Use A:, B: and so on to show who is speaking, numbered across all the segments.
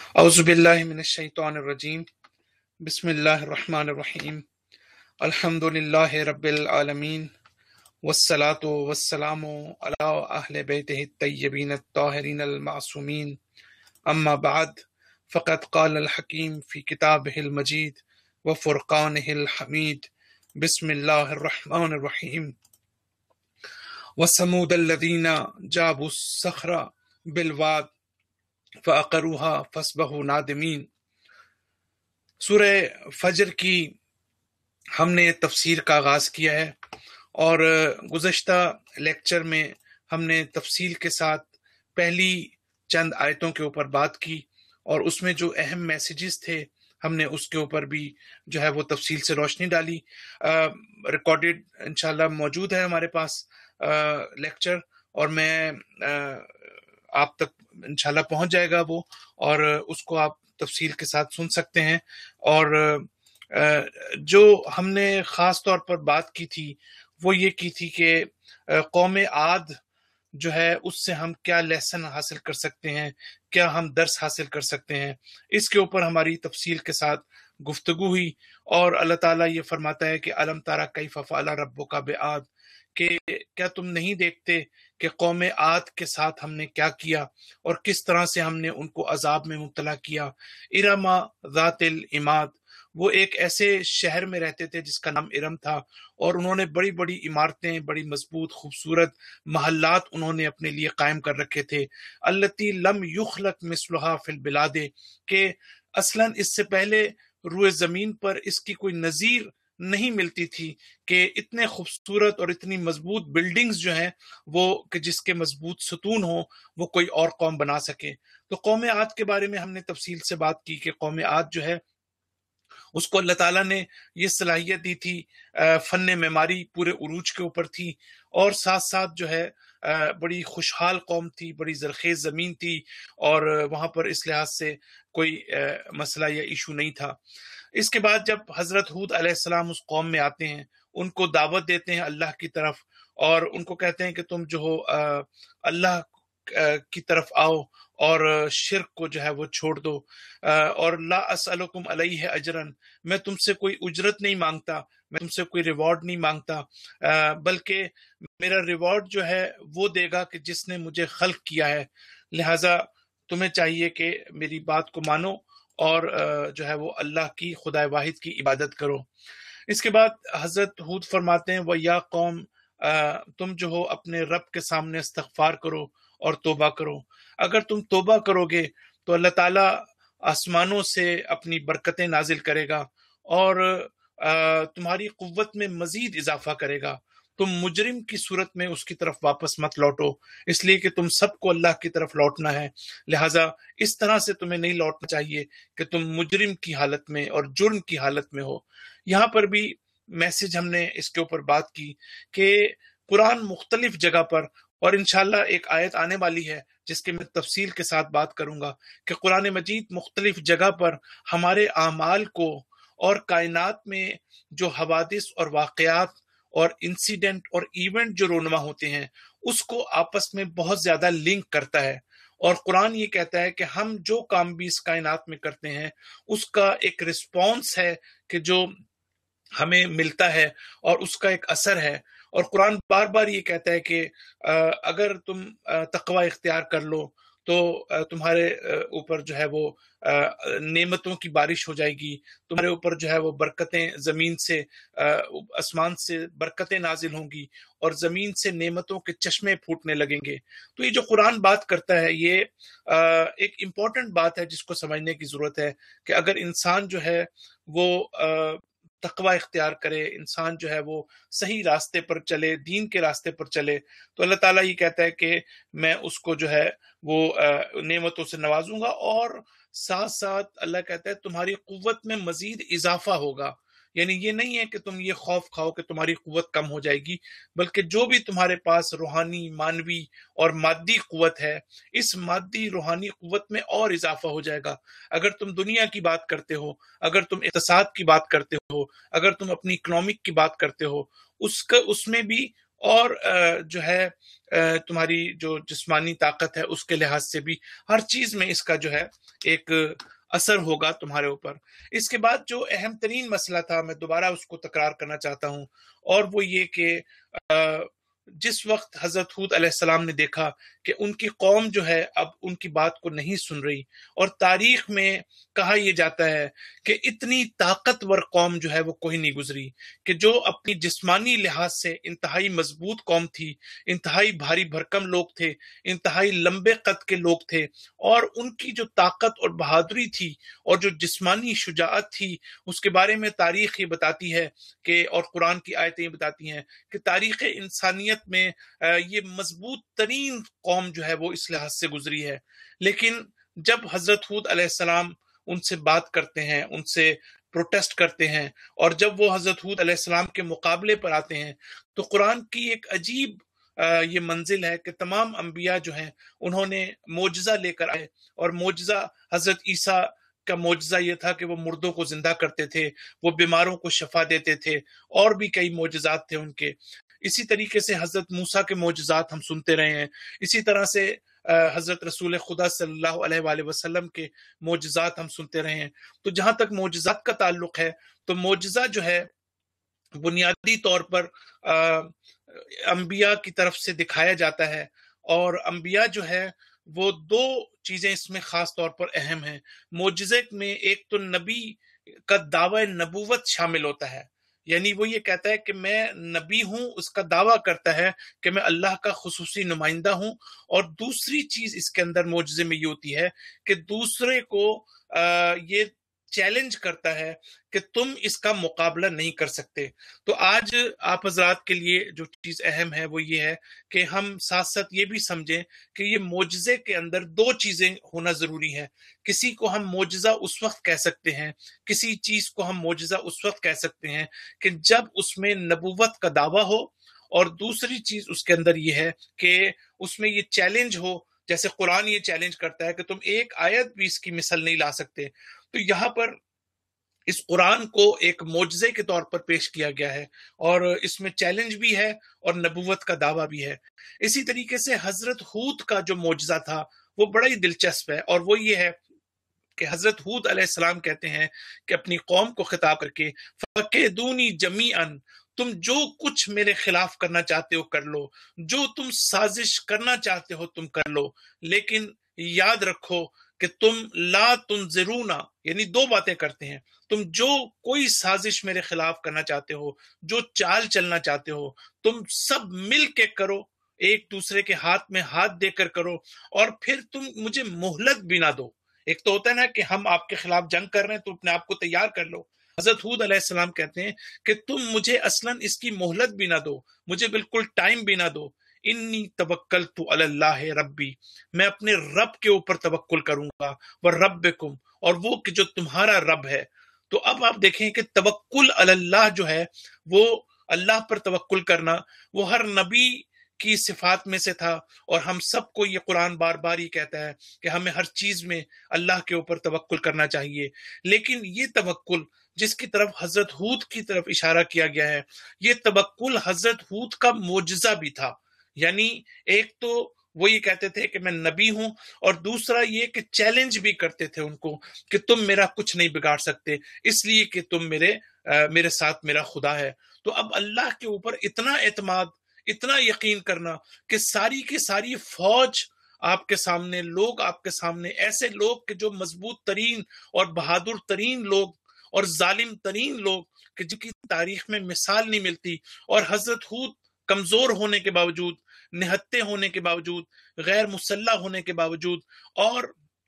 A: اعوذ باللہ من الشیطان الرجیم بسم اللہ الرحمن الرحیم الحمد للہ رب العالمین والصلاة والسلام علی اہل بیتہ الطیبین الطاہرین المعصومین اما بعد فقد قال الحکیم فی کتابہ المجید وفرقانہ الحمید بسم اللہ الرحمن الرحیم وثمود الذین جابوا الصخر بالواد فَأَقَرُوهَا فَأَصْبَحُوا نَادِمِينَ۔ سورہ فجر کی ہم نے تفسیر کا آغاز کیا ہے اور گزشتہ لیکچر میں ہم نے تفصیل کے ساتھ پہلی چند آیتوں کے اوپر بات کی اور اس میں جو اہم میسیجز تھے ہم نے اس کے اوپر بھی جو ہے وہ تفصیل سے روشنی ڈالی۔ ریکارڈڈ انشاءاللہ موجود ہے ہمارے پاس لیکچر، اور میں آپ تک انشاءاللہ پہنچ جائے گا وہ، اور اس کو آپ تفصیل کے ساتھ سن سکتے ہیں۔ اور جو ہم نے خاص طور پر بات کی تھی وہ یہ کی تھی کہ قوم عاد جو ہے اس سے ہم کیا لیسن حاصل کر سکتے ہیں، کیا ہم درس حاصل کر سکتے ہیں، اس کے اوپر ہماری تفصیل کے ساتھ گفتگو ہوئی۔ اور اللہ تعالیٰ یہ فرماتا ہے کہ الم تارا کیف فعل ربک بعاد، کہ کیا تم نہیں دیکھتے کہ قوم عاد کے ساتھ ہم نے کیا کیا اور کس طرح سے ہم نے ان کو عذاب میں مبتلا کیا۔ ارم ذات العماد، وہ ایک ایسے شہر میں رہتے تھے جس کا نام ارم تھا، اور انہوں نے بڑی بڑی عمارتیں، بڑی مضبوط خوبصورت محلات انہوں نے اپنے لیے قائم کر رکھے تھے۔ التی لم یخلق مثلھا فی البلاد، کہ اصلاً اس سے پہلے روئے زمین پر اس کی کوئی نظیر نہیں ملتی تھی کہ اتنے خوبصورت اور اتنی مضبوط بلڈنگز جو ہیں وہ کہ جس کے مضبوط ستون ہوں وہ کوئی اور قوم بنا سکے۔ تو قوم عاد کے بارے میں ہم نے تفصیل سے بات کی کہ قوم عاد جو ہے اس کو اللہ تعالیٰ نے یہ صلاحیت دی تھی، فن معماری پورے عروج کے اوپر تھی، اور ساتھ ساتھ جو ہے بڑی خوشحال قوم تھی، بڑی زرخیز زمین تھی، اور وہاں پر اس لحاظ سے کوئی مسئلہ یا ایشو نہیں تھا۔ اس کے بعد جب حضرت ہود علیہ السلام اس قوم میں آتے ہیں، ان کو دعوت دیتے ہیں اللہ کی طرف، اور ان کو کہتے ہیں کہ تم جو ہو اللہ کی طرف آؤ اور شرک کو جو ہے وہ چھوڑ دو، اور لا اسألکم علیہ اجرن، میں تم سے کوئی اجرت نہیں مانگتا، میں تم سے کوئی ریوارڈ نہیں مانگتا، بلکہ میرا ریوارڈ جو ہے وہ دے گا کہ جس نے مجھے خلق کیا ہے، لہٰذا تمہیں چاہیے کہ میری بات کو مانو اور جو ہے وہ اللہ کی خدا واحد کی عبادت کرو۔ اس کے بعد حضرت ہود فرماتے ہیں وَيَا قوم، تم جو ہو اپنے رب کے سامنے استغفار کرو اور توبہ کرو۔ اگر تم توبہ کرو گے تو اللہ تعالیٰ آسمانوں سے اپنی برکتیں نازل کرے گا اور تمہاری قوت میں مزید اضافہ کرے گا۔ تم مجرم کی صورت میں اس کی طرف واپس مت لوٹو، اس لیے کہ تم سب کو اللہ کی طرف لوٹنا ہے، لہٰذا اس طرح سے تمہیں نہیں لوٹنا چاہیے کہ تم مجرم کی حالت میں اور جرم کی حالت میں ہو۔ یہاں پر بھی میسج ہم نے اس کے اوپر بات کی کہ قرآن مختلف جگہ پر، اور انشاءاللہ ایک آیت آنے والی ہے جس کے میں تفصیل کے ساتھ بات کروں گا، کہ قرآن مجید مختلف جگہ پر ہمارے اعمال کو اور کائنات میں جو حوادث اور واقعات اور انسیڈنٹ اور ایونٹ جو رونما ہوتے ہیں اس کو آپس میں بہت زیادہ لنک کرتا ہے، اور قرآن یہ کہتا ہے کہ ہم جو کام بھی اس کائنات میں کرتے ہیں اس کا ایک رسپانس ہے کہ جو ہمیں ملتا ہے اور اس کا ایک اثر ہے۔ اور قرآن بار بار یہ کہتا ہے کہ اگر تم تقوی اختیار کر لو تو تمہارے اوپر جو ہے وہ نعمتوں کی بارش ہو جائے گی، تمہارے اوپر جو ہے وہ برکتیں زمین سے آسمان سے برکتیں نازل ہوں گی اور زمین سے نعمتوں کے چشمے پھوٹنے لگیں گے۔ تو یہ جو قرآن بات کرتا ہے یہ ایک امپورٹنٹ بات ہے جس کو سمجھنے کی ضرورت ہے، کہ اگر انسان جو ہے وہ تقوی اختیار کرے، انسان جو ہے وہ صحیح راستے پر چلے، دین کے راستے پر چلے، تو اللہ تعالیٰ یہ کہتا ہے کہ میں اس کو جو ہے وہ نعمتوں سے نوازوں گا، اور ساتھ ساتھ اللہ کہتا ہے تمہاری قوت میں مزید اضافہ ہوگا۔ یعنی یہ نہیں ہے کہ تم یہ خوف کھاؤ کہ تمہاری قوت کم ہو جائے گی، بلکہ جو بھی تمہارے پاس روحانی، مانوی اور مادی قوت ہے، اس مادی روحانی قوت میں اور اضافہ ہو جائے گا۔ اگر تم دنیا کی بات کرتے ہو، اگر تم اقتصاد کی بات کرتے ہو، اگر تم اپنی اکنامک کی بات کرتے ہو، اس میں بھی اور جو ہے تمہاری جو جسمانی طاقت ہے اس کے لحاظ سے بھی ہر چیز میں اس کا جو ہے ایک اثر ہوگا تمہارے اوپر۔ اس کے بعد جو اہم ترین مسئلہ تھا، میں دوبارہ اس کو تکرار کرنا چاہتا ہوں، اور وہ یہ کہ جس وقت حضرت ہود علیہ السلام نے دیکھا کہ ان کی قوم جو ہے اب ان کی بات کو نہیں سن رہی، اور تاریخ میں کہا یہ جاتا ہے کہ اتنی طاقتور قوم جو ہے وہ کوئی نہیں گزری، کہ جو اپنی جسمانی لحاظ سے انتہائی مضبوط قوم تھی، انتہائی بھاری بھرکم لوگ تھے، انتہائی لمبے قد کے لوگ تھے، اور ان کی جو طاقت اور بہادری تھی اور جو جسمانی شجاعت تھی، اس کے بارے میں تاریخ یہ بتاتی ہے کہ، اور قرآن کی آیتیں یہ بتاتی ہیں کہ تاریخ انسانیت میں یہ مضبوط ترین قوم جو ہے وہ اس لحاظ سے گزری ہے۔ لیکن جب حضرت ہود علیہ السلام ان سے بات کرتے ہیں، ان سے پروٹیسٹ کرتے ہیں، اور جب وہ حضرت ہود علیہ السلام کے مقابلے پر آتے ہیں، تو قرآن کی ایک عجیب یہ منزل ہے کہ تمام انبیاء جو ہیں انہوں نے معجزہ لے کر آئے، اور معجزہ حضرت عیسیٰ کا معجزہ یہ تھا کہ وہ مردوں کو زندہ کرتے تھے، وہ بیماروں کو شفا دیتے تھے، اور بھی کئی معجزات تھے ان کے۔ اسی طریقے سے حضرت موسیٰ کے معجزات ہم سنتے رہے ہیں، اسی طرح سے حضرت رسول خدا صلی اللہ علیہ وآلہ وسلم کے معجزات ہم سنتے رہے ہیں۔ تو جہاں تک معجزات کا تعلق ہے، تو معجزہ جو ہے بنیادی طور پر انبیاء کی طرف سے دکھایا جاتا ہے، اور انبیاء جو ہے وہ دو چیزیں اس میں خاص طور پر اہم ہیں۔ معجزے میں ایک تو نبی کا دعوی نبوت شامل ہوتا ہے، یعنی وہ یہ کہتا ہے کہ میں نبی ہوں، اس کا دعویٰ کرتا ہے کہ میں اللہ کا خصوصی نمائندہ ہوں۔ اور دوسری چیز اس کے اندر معجزے میں یہ ہوتی ہے کہ دوسرے کو یہ چیلنج کرتا ہے کہ تم اس کا مقابلہ نہیں کر سکتے۔ تو آج آپ حضرات کے لیے جو چیز اہم ہے وہ یہ ہے کہ ہم ساتھ ساتھ یہ بھی سمجھیں کہ یہ معجزے کے اندر دو چیزیں ہونا ضروری ہے۔ کسی کو ہم معجزہ اس وقت کہہ سکتے ہیں، کسی چیز کو ہم معجزہ اس وقت کہہ سکتے ہیں کہ جب اس میں نبوت کا دعویٰ ہو، اور دوسری چیز اس کے اندر یہ ہے کہ اس میں یہ چیلنج ہو، جیسے قرآن یہ چیلنج کرتا ہے کہ تم ایک آیت بھی اس کی مثل نہیں لا سکتے۔ تو یہاں پر اس قرآن کو ایک معجزے کے طور پر پیش کیا گیا ہے، اور اس میں چیلنج بھی ہے اور نبوت کا دعویٰ بھی ہے۔ اسی طریقے سے حضرت ہود کا جو معجزہ تھا وہ بڑا ہی دلچسپ ہے، اور وہ یہ ہے کہ حضرت ہود علیہ السلام کہتے ہیں کہ اپنی قوم کو خطاب کر کے، فَقِدُونِي جَمِيعًا، تم جو کچھ میرے خلاف کرنا چاہتے ہو کر لو، جو تم سازش کرنا چاہتے ہو تم کر لو، لیکن یاد رکھو کہ تم لا تنظرونا، یعنی دو باتیں کرتے ہیں، تم جو کوئی سازش میرے خلاف کرنا چاہتے ہو، جو چال چلنا چاہتے ہو، تم سب مل کے کرو، ایک دوسرے کے ہاتھ میں ہاتھ دے کر کرو، اور پھر تم مجھے مہلت بھی نہ دو۔ ایک تو ہوتا ہے نا کہ ہم آپ کے خلاف جنگ کر رہے ہیں تو اپنے آپ کو تیار کر لو۔ حضرت ہود علیہ السلام کہتے ہیں کہ تم مجھے اصلاً اس کی مہلت بھی نہ دو، مجھے بالکل ٹائم بھی نہ دو۔ انی توکلت علی اللہ ربی، میں اپنے رب کے اوپر توکل کروں گا، وربکم، اور وہ کہ جو تمہارا رب ہے۔ تو اب آپ دیکھیں کہ توکل علی اللہ جو ہے، وہ اللہ پر توکل کرنا، وہ ہر نبی کی صفات میں سے تھا، اور ہم سب کو یہ قرآن بار بار یہ کہتا ہے کہ ہمیں ہر چیز میں اللہ کے اوپر توکل کرنا چاہیے۔ لیکن یہ توکل جس کی طرف حضرت ہود کی طرف اشارہ کیا گیا ہے، یہ توکل حضرت ہود کا معجزہ بھی تھا۔ یعنی ایک تو وہ یہ کہتے تھے کہ میں نبی ہوں، اور دوسرا یہ کہ چیلنج بھی کرتے تھے ان کو کہ تم میرا کچھ نہیں بگاڑ سکتے، اس لیے کہ تم میرے ساتھ میرا خدا ہے۔ تو اب اللہ کے اوپر اتنا اعتماد، اتنا یقین کرنا کہ ساری کی ساری فوج آپ کے سامنے، لوگ آپ کے سامنے، ایسے لوگ کہ جو مضبوط ترین اور بہادر ترین لوگ اور ظالم ترین لوگ کہ جن کی تاریخ میں مثال نہیں ملتی، اور حضرت ہود کمزور ہونے کے باوجود، نہتے ہونے کے باوجود، غیر مسلح ہونے کے باوجود، اور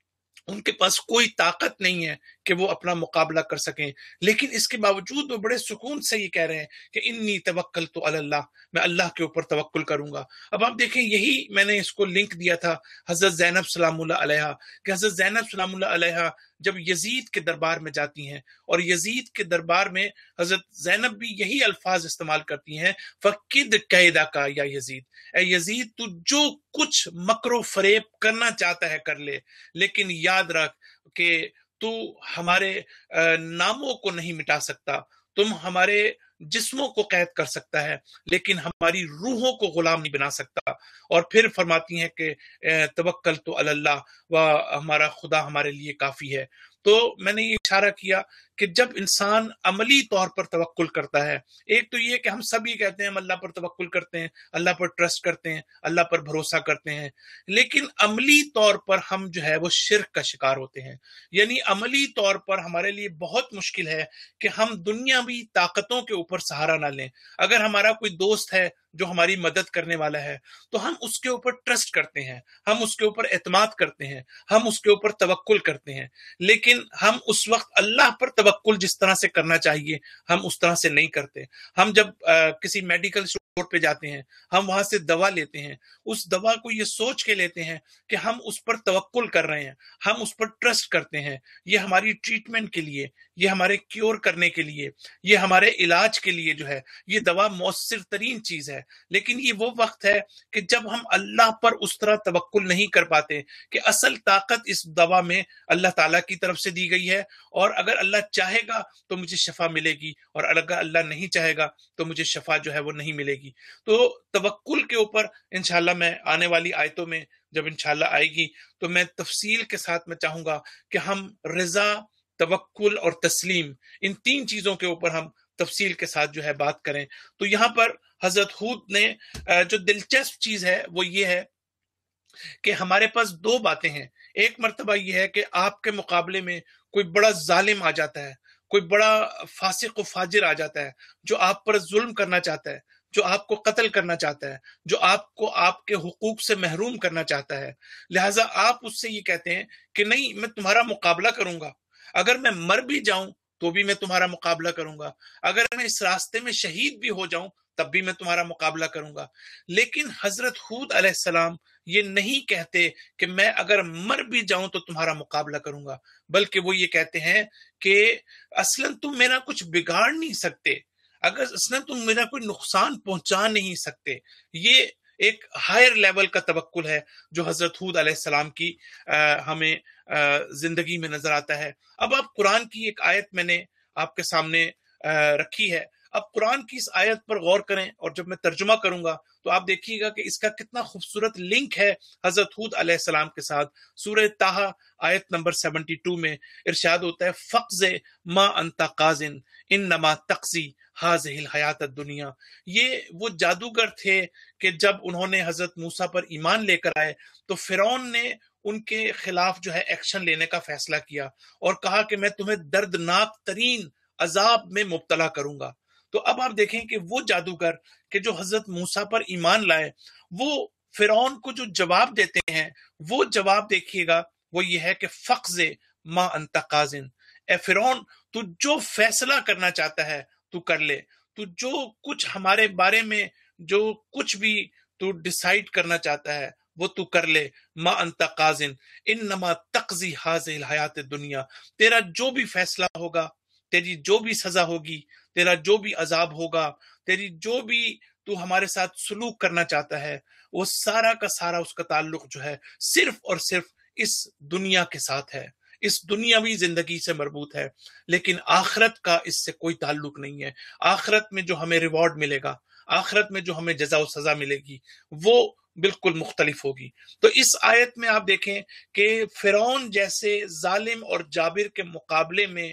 A: ان کے پاس کوئی طاقت نہیں ہے کہ وہ اپنا مقابلہ کر سکیں، لیکن اس کے باوجود وہ بڑے سکون سے یہ کہہ رہے ہیں کہ انی توکلت علی اللہ، میں اللہ کے اوپر توکل کروں گا۔ اب آپ دیکھیں، یہی میں نے اس کو لنک دیا تھا حضرت زینب سلام اللہ علیہا، کہ حضرت زینب سلام اللہ علیہا جب یزید کے دربار میں جاتی ہیں، اور یزید کے دربار میں حضرت زینب بھی یہی الفاظ استعمال کرتی ہیں، فَقِدْ قَیْدَکَ یا یزید، اے یزید تو جو کچھ مکر و فریب کرنا چاہتا ہے کر لے، لیکن یاد رکھ کہ تو ہمارے ناموں کو نہیں مٹا سکتا، تم ہمارے जिस्मों को कैद कर सकता है लेकिन हमारी रूहों को गुलाम नहीं बना सकता। और फिर फरमाती हैं कि तवक्कल तो अल्लाह, व हमारा खुदा हमारे लिए काफी है। तो मैंने ये इशारा किया कि जब इंसान अमली तौर पर तवक्कुल करता है, एक तो ये कि हम सब ये कहते हैं हम अल्लाह पर तवक्कुल करते हैं, अल्लाह पर ट्रस्ट करते हैं, अल्लाह पर भरोसा करते हैं, लेकिन अमली तौर पर हम जो है वो शिर्क का शिकार होते हैं। यानी अमली तौर पर हमारे लिए बहुत मुश्किल है कि हम दुनियावी ताकतों के ऊपर सहारा ना लें। अगर हमारा कोई दोस्त है जो हमारी मदद करने वाला है तो हम उसके ऊपर ट्रस्ट करते हैं, हम उसके ऊपर एतमाद करते हैं, हम उसके ऊपर तवक्कुल करते हैं, लेकिन हम उस वक्त अल्लाह पर तवक्कुल जिस तरह से करना चाहिए हम उस तरह से नहीं करते। हम जब किसी मेडिकल स्टोर पे जाते हैं, हम वहां से दवा लेते हैं, उस दवा को ये सोच के लेते हैं कि हम उस पर तवक्कुल कर रहे हैं, हम उस पर ट्रस्ट करते हैं, ये हमारी ट्रीटमेंट के लिए, ये हमारे क्योर करने के लिए, ये हमारे इलाज के लिए जो है ये दवा मौसर तरीन चीज है। लेकिन ये वो वक्त है कि जब हम अल्लाह पर उस तरह तवक्कुल नहीं कर पाते कि असल ताकत इस दवा में अल्लाह ताला की तरफ से दी गई है, और अगर अल्लाह चाहेगा तो मुझे शफा मिलेगी, और अगर अल्लाह नहीं चाहेगा तो मुझे शफा जो है वो नहीं मिलेगी। तो तवक्कुल के ऊपर इंशाल्लाह मैं आने वाली आयतों में जब इंशाल्लाह आएगी तो मैं तफसील के साथ मैं चाहूंगा कि हम रजा, तवक्कुल और तस्लीम, इन तीन चीजों के ऊपर हम तफसील के साथ जो है बात करें। तो यहाँ पर हजरत हूद ने जो दिलचस्प चीज है वो ये है कि हमारे पास दो बातें हैं। एक मर्तबा ये है कि आपके मुकाबले में कोई बड़ा जालिम आ जाता है, कोई बड़ा फासिक व फाजिर आ जाता है जो आप पर जुल्म करना चाहता है, जो आपको कत्ल करना चाहता है, जो आपको आपके हुकूक से महरूम करना चाहता है। लिहाजा आप उससे ये कहते हैं कि नहीं, मैं तुम्हारा मुकाबला करूंगा, अगर मैं मर भी जाऊं तो भी मैं तुम्हारा मुकाबला करूंगा, अगर मैं इस रास्ते में शहीद भी हो जाऊं तब भी मैं तुम्हारा मुकाबला करूंगा। लेकिन हजरत हूद अलैहिस्सलाम ये नहीं कहते कि मैं अगर मर भी जाऊं तो तुम्हारा मुकाबला करूंगा, बल्कि वो ये कहते हैं कि असलन तुम मेरा कुछ बिगाड़ नहीं सकते, अगर असलन तुम मेरा कोई नुकसान पहुंचा नहीं सकते। ये एक हायर लेवल का तवक्कुल है जो हजरत हूद अलैहिस्सलाम की हमें जिंदगी में नजर आता है। अब आप कुरान की एक आयत मैंने आपके सामने रखी है, अब कुरान की इस आयत पर गौर करें और जब मैं तर्जुमा करूंगा तो आप देखिएगा कि इसका कितना खूबसूरत लिंक है हजरत हूद अलैहिस्सलाम के साथ। सूरह ताहा आयत नंबर 72 में इरशाद होता है, फक्ज़े मा अंता काजिन इन्नमा तक्सी हाज़िहिल हयात दुनिया। ये वो जादूगर थे कि जब उन्होंने हजरत मूसा पर ईमान लेकर आए तो फिरौन ने उनके खिलाफ जो है एक्शन लेने का फैसला किया और कहा कि मैं तुम्हें दर्दनाक तरीन अजाब में मुब्तला करूंगा। तो अब आप देखें कि वो जादूगर कि जो हजरत मूसा पर ईमान लाए, वो फिरौन को जो जवाब देते हैं वो जवाब देखिएगा, वो ये है कि फक्ज़े मा अंता काजिन, ए फिरौन तू जो फैसला करना चाहता है तू कर ले, तू जो कुछ हमारे बारे में जो कुछ भी तू डिसाइड करना चाहता है वो तू कर ले। मा अंता काजिन इन्नमा तक़ज़ी हाज़िहिल हयात दुनिया, तेरा जो भी फैसला होगा, तेरी जो भी सजा होगी, तेरा जो भी अजाब होगा, तेरी जो भी तू हमारे साथ सुलूक करना चाहता है, वो सारा का सारा उसका ताल्लुक जो है सिर्फ और सिर्फ इस दुनिया के साथ है, इस दुनियावी जिंदगी से मरबूत है। लेकिन आखिरत का इससे कोई ताल्लुक नहीं है। आखिरत में जो हमें रिवॉर्ड मिलेगा, आखिरत में जो हमें जजा और सजा मिलेगी वो बिल्कुल मुख्तलिफ होगी। तो इस आयत में आप देखें कि फिरौन जैसे जालिम और जाबिर के मुकाबले में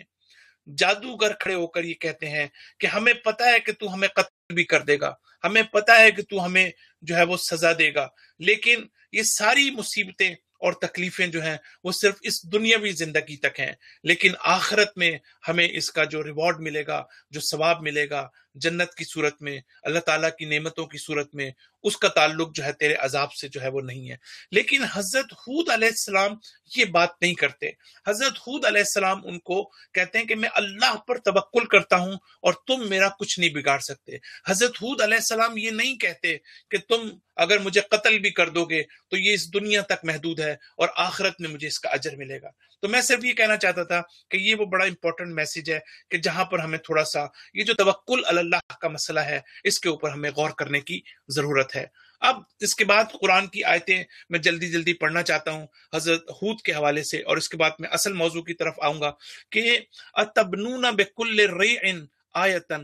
A: जादूगर खड़े होकर ये कहते हैं कि हमें पता है कि तू हमें कत्ल भी कर देगा, हमें पता है कि तू हमें जो है वो सजा देगा, लेकिन ये सारी मुसीबतें और तकलीफें जो हैं वो सिर्फ इस दुनियावी जिंदगी तक हैं, लेकिन आखिरत में हमें इसका जो रिवॉर्ड मिलेगा, जो सवाब मिलेगा जन्नत की सूरत में, अल्लाह ताला की नेमतों की सूरत में, उसका ताल्लुक जो है तेरे अजाब से जो है वो नहीं है। लेकिन हजरत हूद अलैहिस्सलाम ये बात नहीं करते। हजरत हूद अलैहिस्सलाम उनको कहते हैं कि मैं अल्लाह पर तवक्कुल करता हूं और तुम मेरा कुछ नहीं बिगाड़ सकते। हजरत हूद अलैहिस्सलाम ये नहीं कहते कि तुम अगर मुझे कत्ल भी कर दोगे तो ये इस दुनिया तक महदूद है और आखिरत में मुझे इसका अजर मिलेगा। तो मैं सिर्फ ये कहना चाहता था कि ये वो बड़ा इंपॉर्टेंट मैसेज है कि जहां पर हमें थोड़ा सा ये जो तवक्कुल अल्लाह का मसला है इसके ऊपर हमें गौर करने की जरूरत है। अब इसके बाद कुरान की आयतें मैं जल्दी जल्दी पढ़ना चाहता हूं हजरत हूद के हवाले से, और इसके बाद मैं असल मौजू की तरफ आऊंगा कि अतबनूना बिकुल्लि रिइन आयतन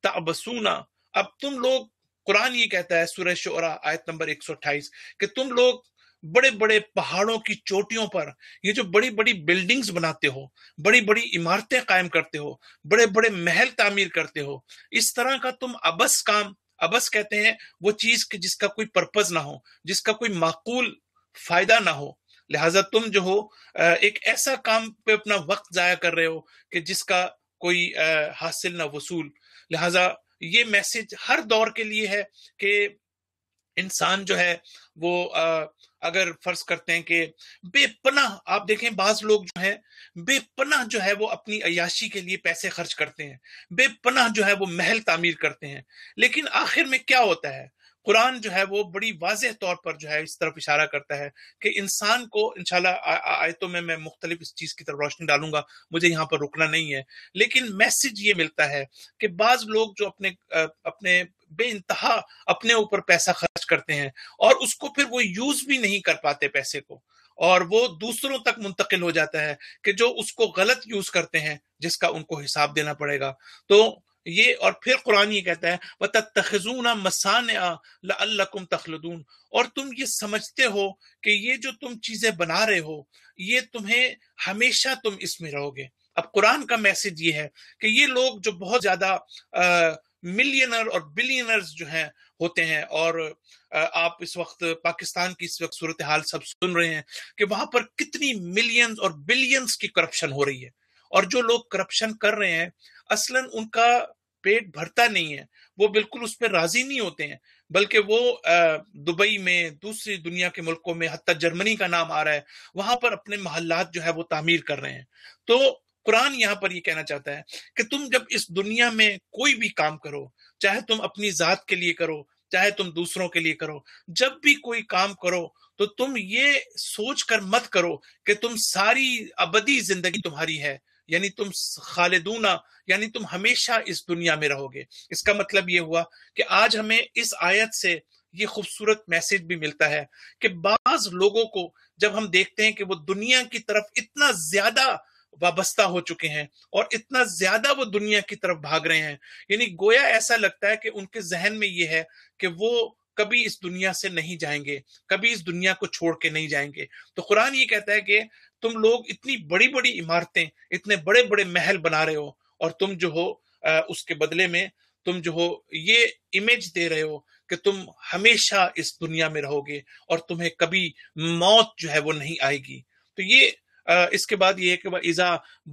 A: ताबसूना, अब तुम लोग, कुरान ये कहता है सूरह शुरा आयत नंबर 128 कि तुम लोग बड़े बड़े पहाड़ों की चोटियों पर ये जो बड़ी बड़ी बिल्डिंग्स बनाते हो, बड़ी बड़ी इमारतें कायम करते हो, बड़े बड़े महल तामीर करते हो, इस तरह का तुम अबस काम, अबस कहते हैं वो चीज कि जिसका कोई पर्पज ना हो, जिसका कोई माकूल फायदा ना हो, लिहाजा तुम जो हो एक ऐसा काम पे अपना वक्त जाया कर रहे हो कि जिसका कोई हासिल ना वसूल। लिहाजा ये मैसेज हर दौर के लिए है कि इंसान जो है वो अगर फर्ज करते हैं कि बेपनाह, आप देखें बाज लोग जो है बेपनाह जो है वो अपनी अय्याशी के लिए पैसे खर्च करते हैं, बेपनाह जो है वो महल तामीर करते हैं, लेकिन आखिर में क्या होता है? कुरान जो है वो बड़ी वाज़ेह तौर पर जो है इस तरफ इशारा करता है कि इंसान को, इंशाल्लाह आयतों में मैं मुख्तलिफ इस चीज की तरफ रोशनी डालूंगा, मुझे यहाँ पर रुकना नहीं है, लेकिन मैसेज ये मिलता है कि बाज लोग जो अपने बेइंतहा अपने ऊपर पैसा खर्च करते हैं और उसको फिर वो यूज भी नहीं कर पाते पैसे को, और वो दूसरों तक मुंतकिल हो जाता है कि जो उसको गलत यूज करते हैं जिसका उनको हिसाब देना पड़ेगा। तो ये, और फिर कुरान ये कहता है वतत्तखिज़ूना मसानिअ लअल्लकुम तखलदून, और तुम ये समझते हो कि ये जो तुम चीजें बना रहे हो ये तुम्हें हमेशा तुम इसमें रहोगे। अब कुरान का मैसेज ये है कि ये लोग जो बहुत ज्यादा मिलियनर और बिलियनर्स जो हैं होते हैं, और आप इस वक्त पाकिस्तान की इस वक्त सूरत हाल सब सुन रहे हैं कि वहां पर कितनी मिलियंस और बिलियंस की करप्शन हो रही है, और जो लोग करप्शन कर रहे हैं असलन उनका पेट भरता नहीं है, वो बिल्कुल उस पर राजी नहीं होते हैं, बल्कि वो दुबई में, दूसरी दुनिया के मुल्कों में, हत्ता जर्मनी का नाम आ रहा है, वहां पर अपने महल्लात जो है वो तामीर कर रहे हैं। तो कुरान यहां पर ये कहना चाहता है कि तुम जब इस दुनिया में कोई भी काम करो, चाहे तुम अपनी जात के लिए करो, चाहे तुम दूसरों के लिए करो, जब भी कोई काम करो तो तुम ये सोच कर मत करो कि तुम सारी अबदी जिंदगी तुम्हारी है, यानी तुम खालिदूना, यानी तुम हमेशा इस दुनिया में रहोगे। इसका मतलब ये हुआ कि आज हमें इस आयत से ये खूबसूरत मैसेज भी मिलता है कि बाज लोगों को जब हम देखते हैं कि वो दुनिया की तरफ इतना ज्यादा वाबस्ता हो चुके हैं और इतना ज्यादा वो दुनिया की तरफ भाग रहे हैं, यानी गोया ऐसा लगता है कि उनके जहन में ये है कि वो कभी इस दुनिया से नहीं जाएंगे, कभी इस दुनिया को छोड़ के नहीं जाएंगे। तो कुरान ये कहता है कि तुम लोग इतनी बड़ी बड़ी इमारतें, इतने बड़े बड़े महल बना रहे हो, और तुम जो हो उसके बदले में तुम जो हो ये इमेज दे रहे हो कि तुम हमेशा इस दुनिया में रहोगे और तुम्हें कभी मौत जो है वो नहीं आएगी। तो ये इसके बाद ये है कि इज़ा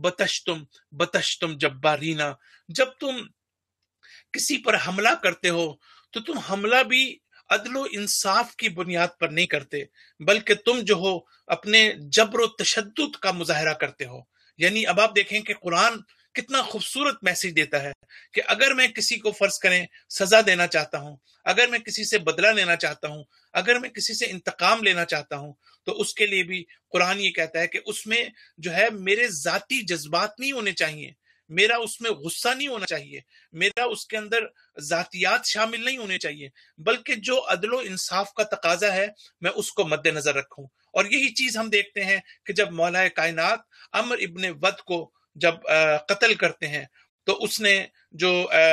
A: बतश्तुम जब्बारीना, जब तुम किसी पर हमला करते हो तो तुम हमला भी अदलो इंसाफ की बुनियाद पर नहीं करते, बल्कि तुम जो हो अपने जबर तशद्दुद का मुजाहरा करते हो। यानी अब आप देखें कि कुरान कितना खूबसूरत मैसेज देता है कि अगर मैं किसी को फर्ज करें सजा देना चाहता हूं, अगर मैं किसी से बदला लेना चाहता हूं, अगर मैं किसी से इंतकाम लेना चाहता हूं, तो उसके लिए भी कुरान ये कहता है कि उसमें जो है मेरे जाती जज्बात नहीं होने चाहिए, मेरा उसमें गुस्सा नहीं होना चाहिए, मेरा उसके अंदर जातियात शामिल नहीं होने चाहिए, बल्कि जो अदलो इंसाफ का तकाजा है मैं उसको मद्देनजर रखूं। और यही चीज हम देखते हैं कि जब मौला कायनात अमर इब्ने वद को जब कत्ल करते हैं तो उसने जो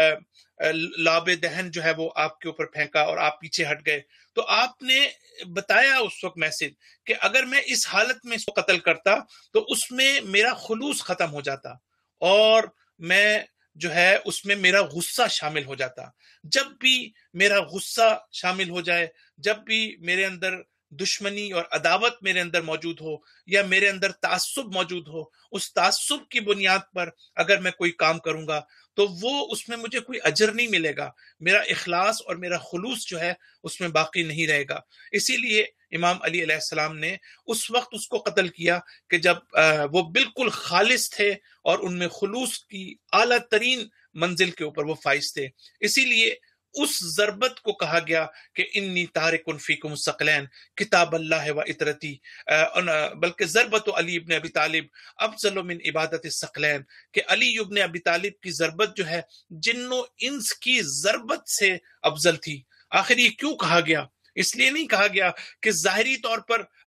A: लाबे दहन जो है वो आपके ऊपर फेंका और आप पीछे हट गए, तो आपने बताया उस वक्त मैसेज कि अगर मैं इस हालत में इसको कत्ल करता तो उसमें मेरा खुलूस खत्म हो जाता और मैं जो है उसमें मेरा गुस्सा शामिल हो जाता। जब भी मेरा गुस्सा शामिल हो जाए, जब भी मेरे अंदर दुश्मनी और अदावत मेरे अंदर मौजूद हो या मेरे अंदर तासुब मौजूद हो, उस तासुब की बुनियाद पर अगर मैं कोई काम करूंगा तो वो उसमें मुझे कोई अजर नहीं मिलेगा, मेरा इखलास और मेरा खुलूस जो है उसमें बाकी नहीं रहेगा। इसीलिए इमाम अली अलैहिस्सलाम ने उस वक्त उसको कत्ल किया कि जब वो बिल्कुल खालिस थे और उनमें खुलूस की आला तरीन मंजिल के ऊपर वो फाइज थे। इसीलिए उस जरबत को कहा गया कि इन्नी तारिकुन फीकुम सकलैन किताब अल्लाह व इतरती, बल्कि जरबत अली इब्ने अबी तालिब अफजल मिन इबादत सकलैन, कि अली इब्ने अबी तालिब की जरबत जो है जिन्नो इंस की जरबत से अफजल थी। आखिर ये क्यों कहा गया? इसलिए नहीं कहा गया कि जाहिरी तौर पर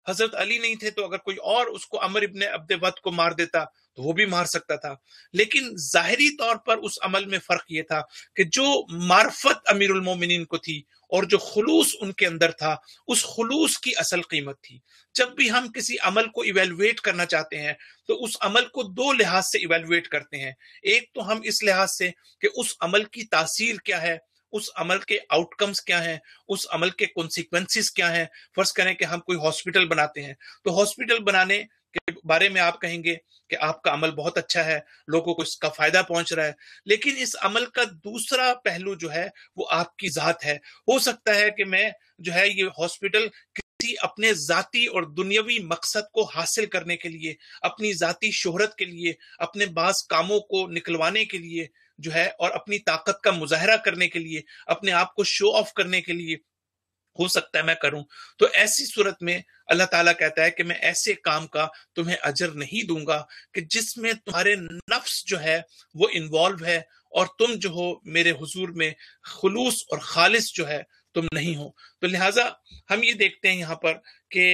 A: حضرت علی نہیں تھے تو اگر کوئی اور اس کو عمر ابن عبد ود کو مار دیتا تو وہ بھی مار سکتا تھا. لیکن ظاہری طور پر اس عمل میں فرق یہ تھا کہ جو معرفت امیر المومنین کو تھی اور جو خلوص ان کے اندر تھا، اس خلوص کی اصل قیمت تھی. جب بھی ہم کسی عمل کو ایویلویٹ کرنا چاہتے ہیں تو اس عمل کو دو لحاظ سے ایویلویٹ کرتے ہیں. ایک تو ہم اس لحاظ سے کہ اس عمل کی تاثیر کیا ہے، اس عمل کے آؤٹ کمز کیا ہیں، اس عمل کے کونسیکوینسز کیا ہیں. فرض کریں کہ ہم کوئی ہاسپٹل بناتے ہیں تو ہاسپٹل بنانے کے بارے میں آپ کہیں گے کہ آپ کا عمل بہت اچھا ہے، لوگوں کو اس کا فائدہ پہنچ رہا ہے. لیکن اس عمل کا دوسرا پہلو جو ہے وہ آپ کی ذات ہے. ہو سکتا ہے کہ میں جو ہے یہ ہاسپٹل کسی اپنے ذاتی اور دنیاوی مقصد کو حاصل کرنے کے لیے، اپنی ذاتی شہرت کے لیے، اپنے بعض کاموں کو نکلوانے کے لیے جو ہے، اور اپنی طاقت کا مظاہرہ کرنے کے لیے، اپنے آپ کو شو آف کرنے کے لیے ہو سکتا ہے میں کروں. تو ایسی صورت میں اللہ تعالیٰ کہتا ہے کہ میں ایسے کام کا تمہیں اجر نہیں دوں گا کہ جس میں تمہارے نفس جو ہے وہ انوالو ہے اور تم جو ہو میرے حضور میں خلوص اور خالص جو ہے تم نہیں ہو. تو لہٰذا ہم یہ دیکھتے ہیں یہاں پر کہ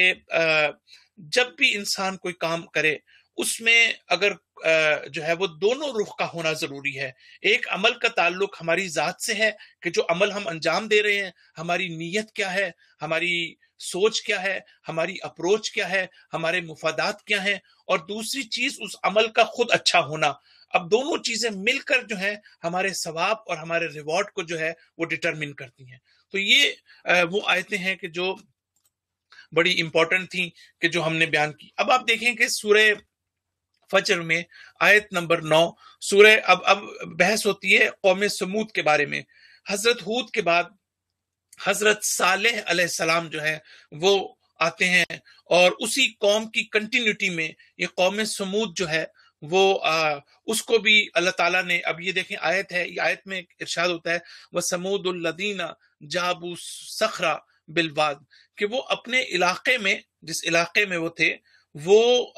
A: جب بھی انسان کوئی کام کرے اس میں اگر جو ہے وہ دونوں رخ کا ہونا ضروری ہے. ایک عمل کا تعلق ہماری ذات سے ہے کہ جو عمل ہم انجام دے رہے ہیں ہماری نیت کیا ہے، ہماری سوچ کیا ہے، ہماری اپروچ کیا ہے، ہمارے مفادات کیا ہیں، اور دوسری چیز اس عمل کا خود اچھا ہونا. اب دونوں چیزیں مل کر جو ہیں ہمارے ثواب اور ہمارے ریوارڈ کو جو ہے وہ ڈٹرمن کرتی ہیں. تو یہ وہ آیتیں ہیں کہ جو بڑی امپورٹنٹ تھیں کہ جو ہم نے بیان کی. اب آپ دیکھیں کہ سورہ فجر میں آیت نمبر 9 سورہ اب بحث ہوتی ہے قوم سمود کے بارے میں. حضرت ہود کے بعد حضرت صالح علیہ السلام جو ہے وہ آتے ہیں، اور اسی قوم کی کنٹینیوٹی میں یہ قوم سمود جو ہے وہ اس کو بھی اللہ تعالیٰ نے، اب یہ دیکھیں آیت ہے، یہ آیت میں ارشاد ہوتا ہے وَسَمُودُ الَّذِينَ جَابُوا الصَّخْرَ بِالْوَادِ، کہ وہ اپنے علاقے میں، جس علاقے میں وہ تھے، وہ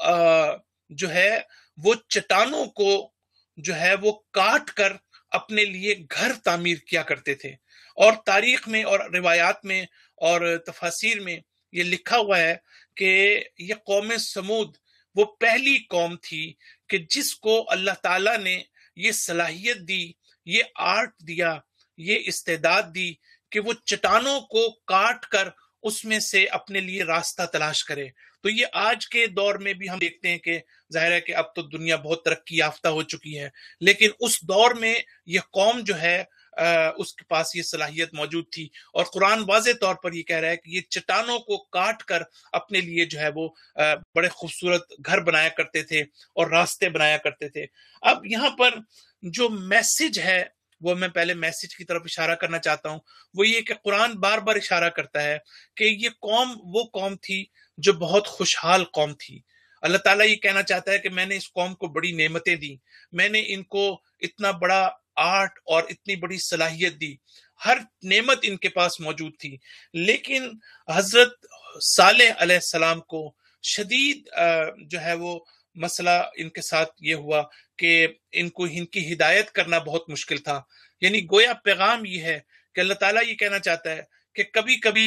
A: جو ہے وہ چٹانوں کو جو ہے وہ کاٹ کر اپنے لیے گھر تعمیر کیا کرتے تھے. اور تاریخ میں اور روایات میں اور تفاسیر میں یہ لکھا ہوا ہے کہ یہ قوم سمود وہ پہلی قوم تھی کہ جس کو اللہ تعالیٰ نے یہ صلاحیت دی، یہ آرٹ دیا، یہ استعداد دی کہ وہ چٹانوں کو کاٹ کر اس میں سے اپنے لیے راستہ تلاش کرے. تو یہ آج کے دور میں بھی ہم دیکھتے ہیں کہ ظاہر ہے کہ اب تو دنیا بہت ترقی یافتہ ہو چکی ہے، لیکن اس دور میں یہ قوم جو ہے اس کے پاس یہ صلاحیت موجود تھی. اور قرآن واضح طور پر یہ کہہ رہا ہے کہ یہ چٹانوں کو کاٹ کر اپنے لیے جو ہے وہ بڑے خوبصورت گھر بنایا کرتے تھے اور راستے بنایا کرتے تھے. اب یہاں پر جو میسج ہے وہ میں پہلے میسج کی طرف اشارہ کرنا چاہتا ہوں، وہ یہ کہ قرآن بار بار اشارہ کرتا ہے کہ یہ قوم وہ قوم تھی جو بہت خوشحال قوم تھی. اللہ تعالیٰ یہ کہنا چاہتا ہے کہ میں نے اس قوم کو بڑی نعمتیں دی، میں نے ان کو اتنا بڑا آرٹ اور اتنی بڑی صلاحیت دی، ہر نعمت ان کے پاس موجود تھی. لیکن حضرت صالح علیہ السلام کو شدید جو ہے وہ مسئلہ ان کے ساتھ یہ ہوا کہ ان کی ہدایت کرنا بہت مشکل تھا. یعنی گویا پیغام یہ ہے کہ اللہ تعالیٰ یہ کہنا چاہتا ہے کہ کبھی کبھی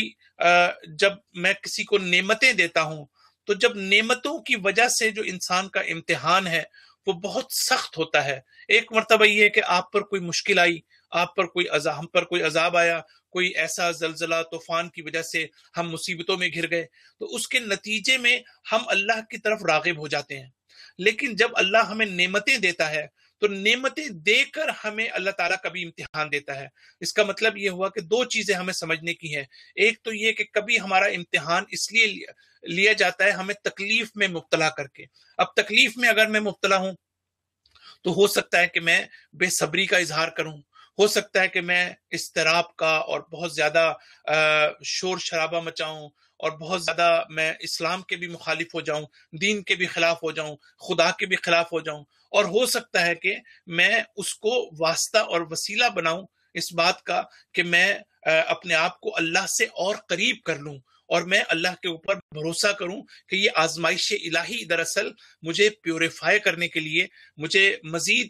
A: جب میں کسی کو نعمتیں دیتا ہوں تو جب نعمتوں کی وجہ سے جو انسان کا امتحان ہے وہ بہت سخت ہوتا ہے. ایک مرتبہ یہ ہے کہ آپ پر کوئی مشکل آئی، آپ پر کوئی عذاب، ہم پر کوئی عذاب آیا، کوئی ایسا زلزلہ طوفان کی وجہ سے ہم مصیبتوں میں گھر گئے، تو اس کے نتیجے میں ہم اللہ کی طرف راغب ہو جاتے ہیں. لیکن جب اللہ ہمیں نعمتیں دیتا ہے تو نعمتیں دے کر ہمیں اللہ تعالیٰ کبھی امتحان دیتا ہے. اس کا مطلب یہ ہوا کہ دو چیزیں ہمیں سمجھنے کی ہیں. ایک تو یہ کہ کبھی ہمارا امتحان اس لیے لیا جاتا ہے ہمیں تکلیف میں مبتلا کر کے. اب تکلیف میں اگر میں مبتلا ہوں تو ہو سکتا ہے کہ میں بے صبری کا اظہار کروں، ہو سکتا ہے کہ میں اضطراب کا اور بہت زیادہ شور شرابہ مچاؤں، اور بہت زیادہ میں اسلام کے بھی مخالف ہو جاؤں، دین کے بھی خلاف ہو جاؤں، خدا کے بھی خلاف ہو جاؤں. اور ہو سکتا ہے کہ میں اس کو واسطہ اور وسیلہ بناؤں اس بات کا کہ میں اپنے آپ کو اللہ سے اور قریب کر لوں، اور میں اللہ کے اوپر بھروسہ کروں کہ یہ آزمائش الہی دراصل مجھے پیوریفائی کرنے کے لیے، مجھے مزید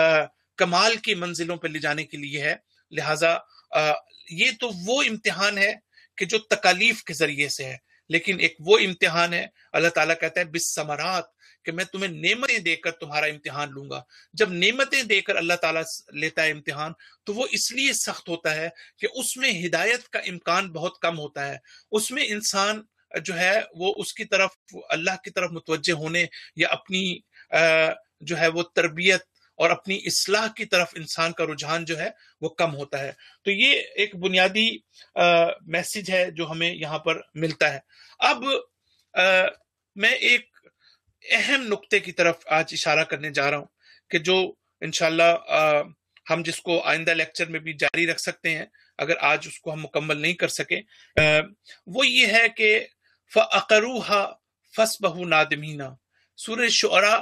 A: کمال کی منزلوں پہ لے جانے کے لیے ہے. لہٰذا یہ تو وہ امتحان ہے کہ جو تکالیف کے ذریعے سے ہے. لیکن ایک وہ امتحان ہے، اللہ تعالیٰ کہتا ہے بالثمرات، کہ میں تمہیں نعمتیں دے کر تمہارا امتحان لوں گا۔ جب نعمتیں دے کر اللہ تعالیٰ لیتا ہے امتحان، تو وہ اس لیے سخت ہوتا ہے کہ اس میں ہدایت کا امکان بہت کم ہوتا ہے، اس میں انسان جو ہے وہ اس کی طرف، اللہ کی طرف متوجہ ہونے یا اپنی جو ہے وہ تربیت اور اپنی اصلاح کی طرف انسان کا رجحان جو ہے وہ کم ہوتا ہے۔ تو یہ ایک بنیادی میسج ہے جو ہمیں یہاں پر ملتا ہے۔ اب میں ایک اہم نقطے کی طرف آج اشارہ کرنے جا رہا ہوں کہ جو انشاءاللہ ہم جس کو آئندہ لیکچر میں بھی جاری رکھ سکتے ہیں اگر آج اس کو ہم مکمل نہیں کر سکے، وہ یہ ہے کہ فَأَقَرُوهَا فَاسْبَحُوا نَادِمِينَ، سورہ شعراء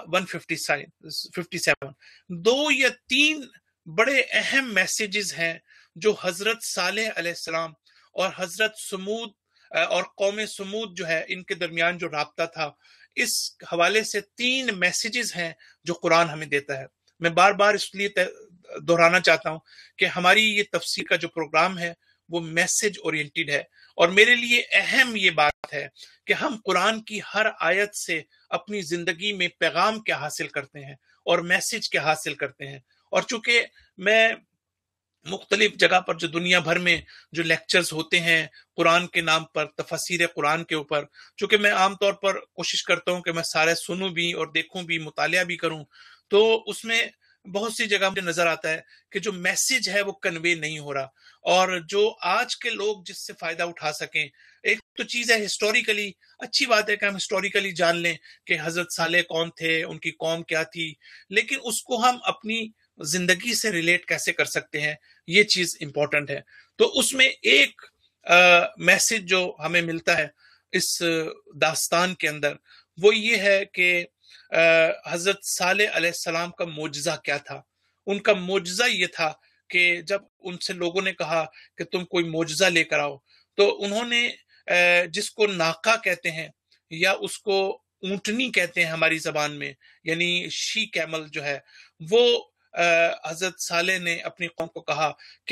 A: 157۔ دو یا تین بڑے اہم میسیجز ہیں جو حضرت صالح علیہ السلام اور حضرت سمود اور قوم سمود جو ہے ان کے درمیان جو رابطہ تھا، اس حوالے سے تین میسیجز ہیں جو قرآن ہمیں دیتا ہے۔ میں بار بار اس لیے دہرانا چاہتا ہوں کہ ہماری یہ تفسیر کا جو پروگرام ہے وہ میسج اورینٹڈ ہے، اور میرے لیے اہم یہ بات ہے کہ ہم قرآن کی ہر آیت سے اپنی زندگی میں پیغام کیا حاصل کرتے ہیں اور میسج کیا حاصل کرتے ہیں۔ اور چونکہ میں مختلف جگہ پر جو دنیا بھر میں جو لیکچرز ہوتے ہیں قرآن کے نام پر، تفسیر قرآن کے اوپر، چونکہ میں عام طور پر کوشش کرتا ہوں کہ میں سارے سنوں بھی اور دیکھوں بھی، مطالعہ بھی کروں، تو اس میں بہت سی جگہ مجھے نظر آتا ہے کہ جو میسج ہے وہ کنوے نہیں ہو رہا، اور جو آج کے لوگ جس سے فائدہ اٹھا سکیں۔ ایک تو چیز ہے ہسٹوریکلی، اچھی بات ہے کہ ہم ہسٹوریکلی جان لیں کہ حضرت صالح کون تھے، ان کی قوم کیا تھی، لیکن اس کو ہم اپنی زندگی سے ریلیٹ کیسے کر سکتے ہیں، یہ چیز امپورٹنٹ ہے۔ تو اس میں ایک میسج جو ہمیں ملتا ہے اس داستان کے اندر، وہ یہ ہے کہ حضرت صالح علیہ السلام کا معجزہ کیا تھا۔ ان کا معجزہ یہ تھا کہ جب ان سے لوگوں نے کہا کہ تم کوئی معجزہ لے کر آؤ، تو انہوں نے جس کو ناقہ کہتے ہیں یا اس کو اونٹنی کہتے ہیں ہماری زبان میں، یعنی شی کیمل جو ہے، وہ حضرت صالح نے اپنی قوم کو کہا کہ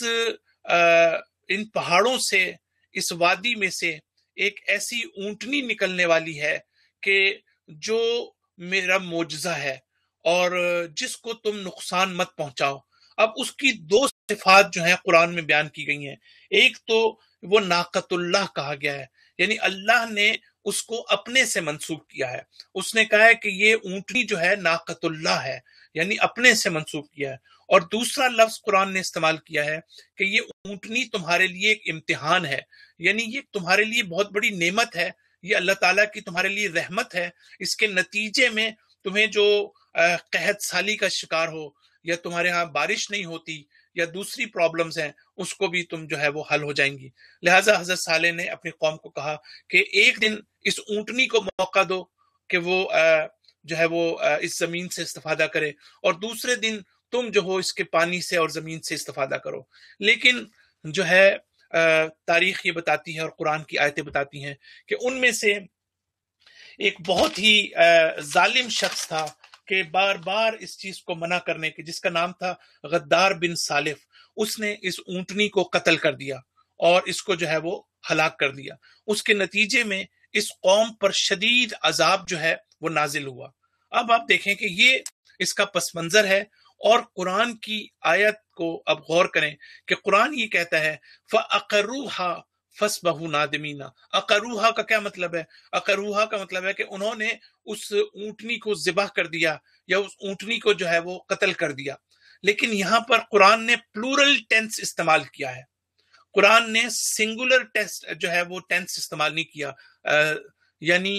A: ان پہاڑوں سے، اس وادی میں سے ایک ایسی اونٹنی نکلنے والی ہے کہ جو میرا معجزہ ہے اور جس کو تم نقصان مت پہنچاؤ۔ اب اس کی دو صفات جو ہیں قرآن میں بیان کی گئی ہیں۔ ایک تو وہ ناقۃ اللہ کہا گیا ہے، یعنی اللہ نے اس کو اپنے سے منسوب کیا ہے، اس نے کہا ہے کہ یہ اونٹنی جو ہے ناقۃ اللہ ہے، یعنی اپنے سے منسوب کیا ہے۔ اور دوسرا لفظ قرآن نے استعمال کیا ہے کہ یہ اونٹنی تمہارے لیے ایک امتحان ہے، یعنی یہ تمہارے لیے بہت بڑی نعمت ہے، یہ اللہ تعالیٰ کی تمہارے لیے رحمت ہے۔ اس کے نتیجے میں تمہیں جو قحط سالی کا شکار ہو، یا تمہارے ہاں بارش نہیں ہوتی، یا دوسری پرابلمز ہیں، اس کو بھی تم جو ہے وہ حل ہو جائیں گی۔ لہٰذا حضرت صالح نے اپنی قوم کو کہا کہ ایک دن اس اونٹنی کو موقع دو کہ وہ جو ہے وہ اس زمین سے استفادہ کرے، اور دوسرے دن تم جو ہو اس کے پانی سے اور زمین سے استفادہ کرو۔ لیکن جو ہے تاریخ یہ بتاتی ہے اور قرآن کی آیتیں بتاتی ہیں کہ ان میں سے ایک بہت ہی ظالم شخص تھا کہ بار بار اس چیز کو منع کرنے کے، جس کا نام تھا غدار بن صالف، اس نے اس اونٹنی کو قتل کر دیا اور اس کو جو ہے وہ ہلاک کر دیا۔ اس کے نتیجے میں اس قوم پر شدید عذاب جو ہے وہ نازل ہوا۔ اب آپ دیکھیں کہ یہ اس کا پس منظر ہے، اور قرآن کی آیت کو اب غور کریں کہ قرآن یہ کہتا ہے فَأَقَرُّوهَا فَاسْبَحُوا نَادِمِينَ۔ اقروہا کا کیا مطلب ہے؟ اقروہا کا مطلب ہے کہ انہوں نے اس اونٹنی کو ذبح کر دیا، یا اس اونٹنی کو جو ہے وہ قتل کر دیا۔ لیکن یہاں پر قرآن نے پلورل ٹینس استعمال کیا ہے، قرآن نے سنگولر ٹیسٹ جو ہے وہ ٹینس استعمال نہیں کیا۔ یعنی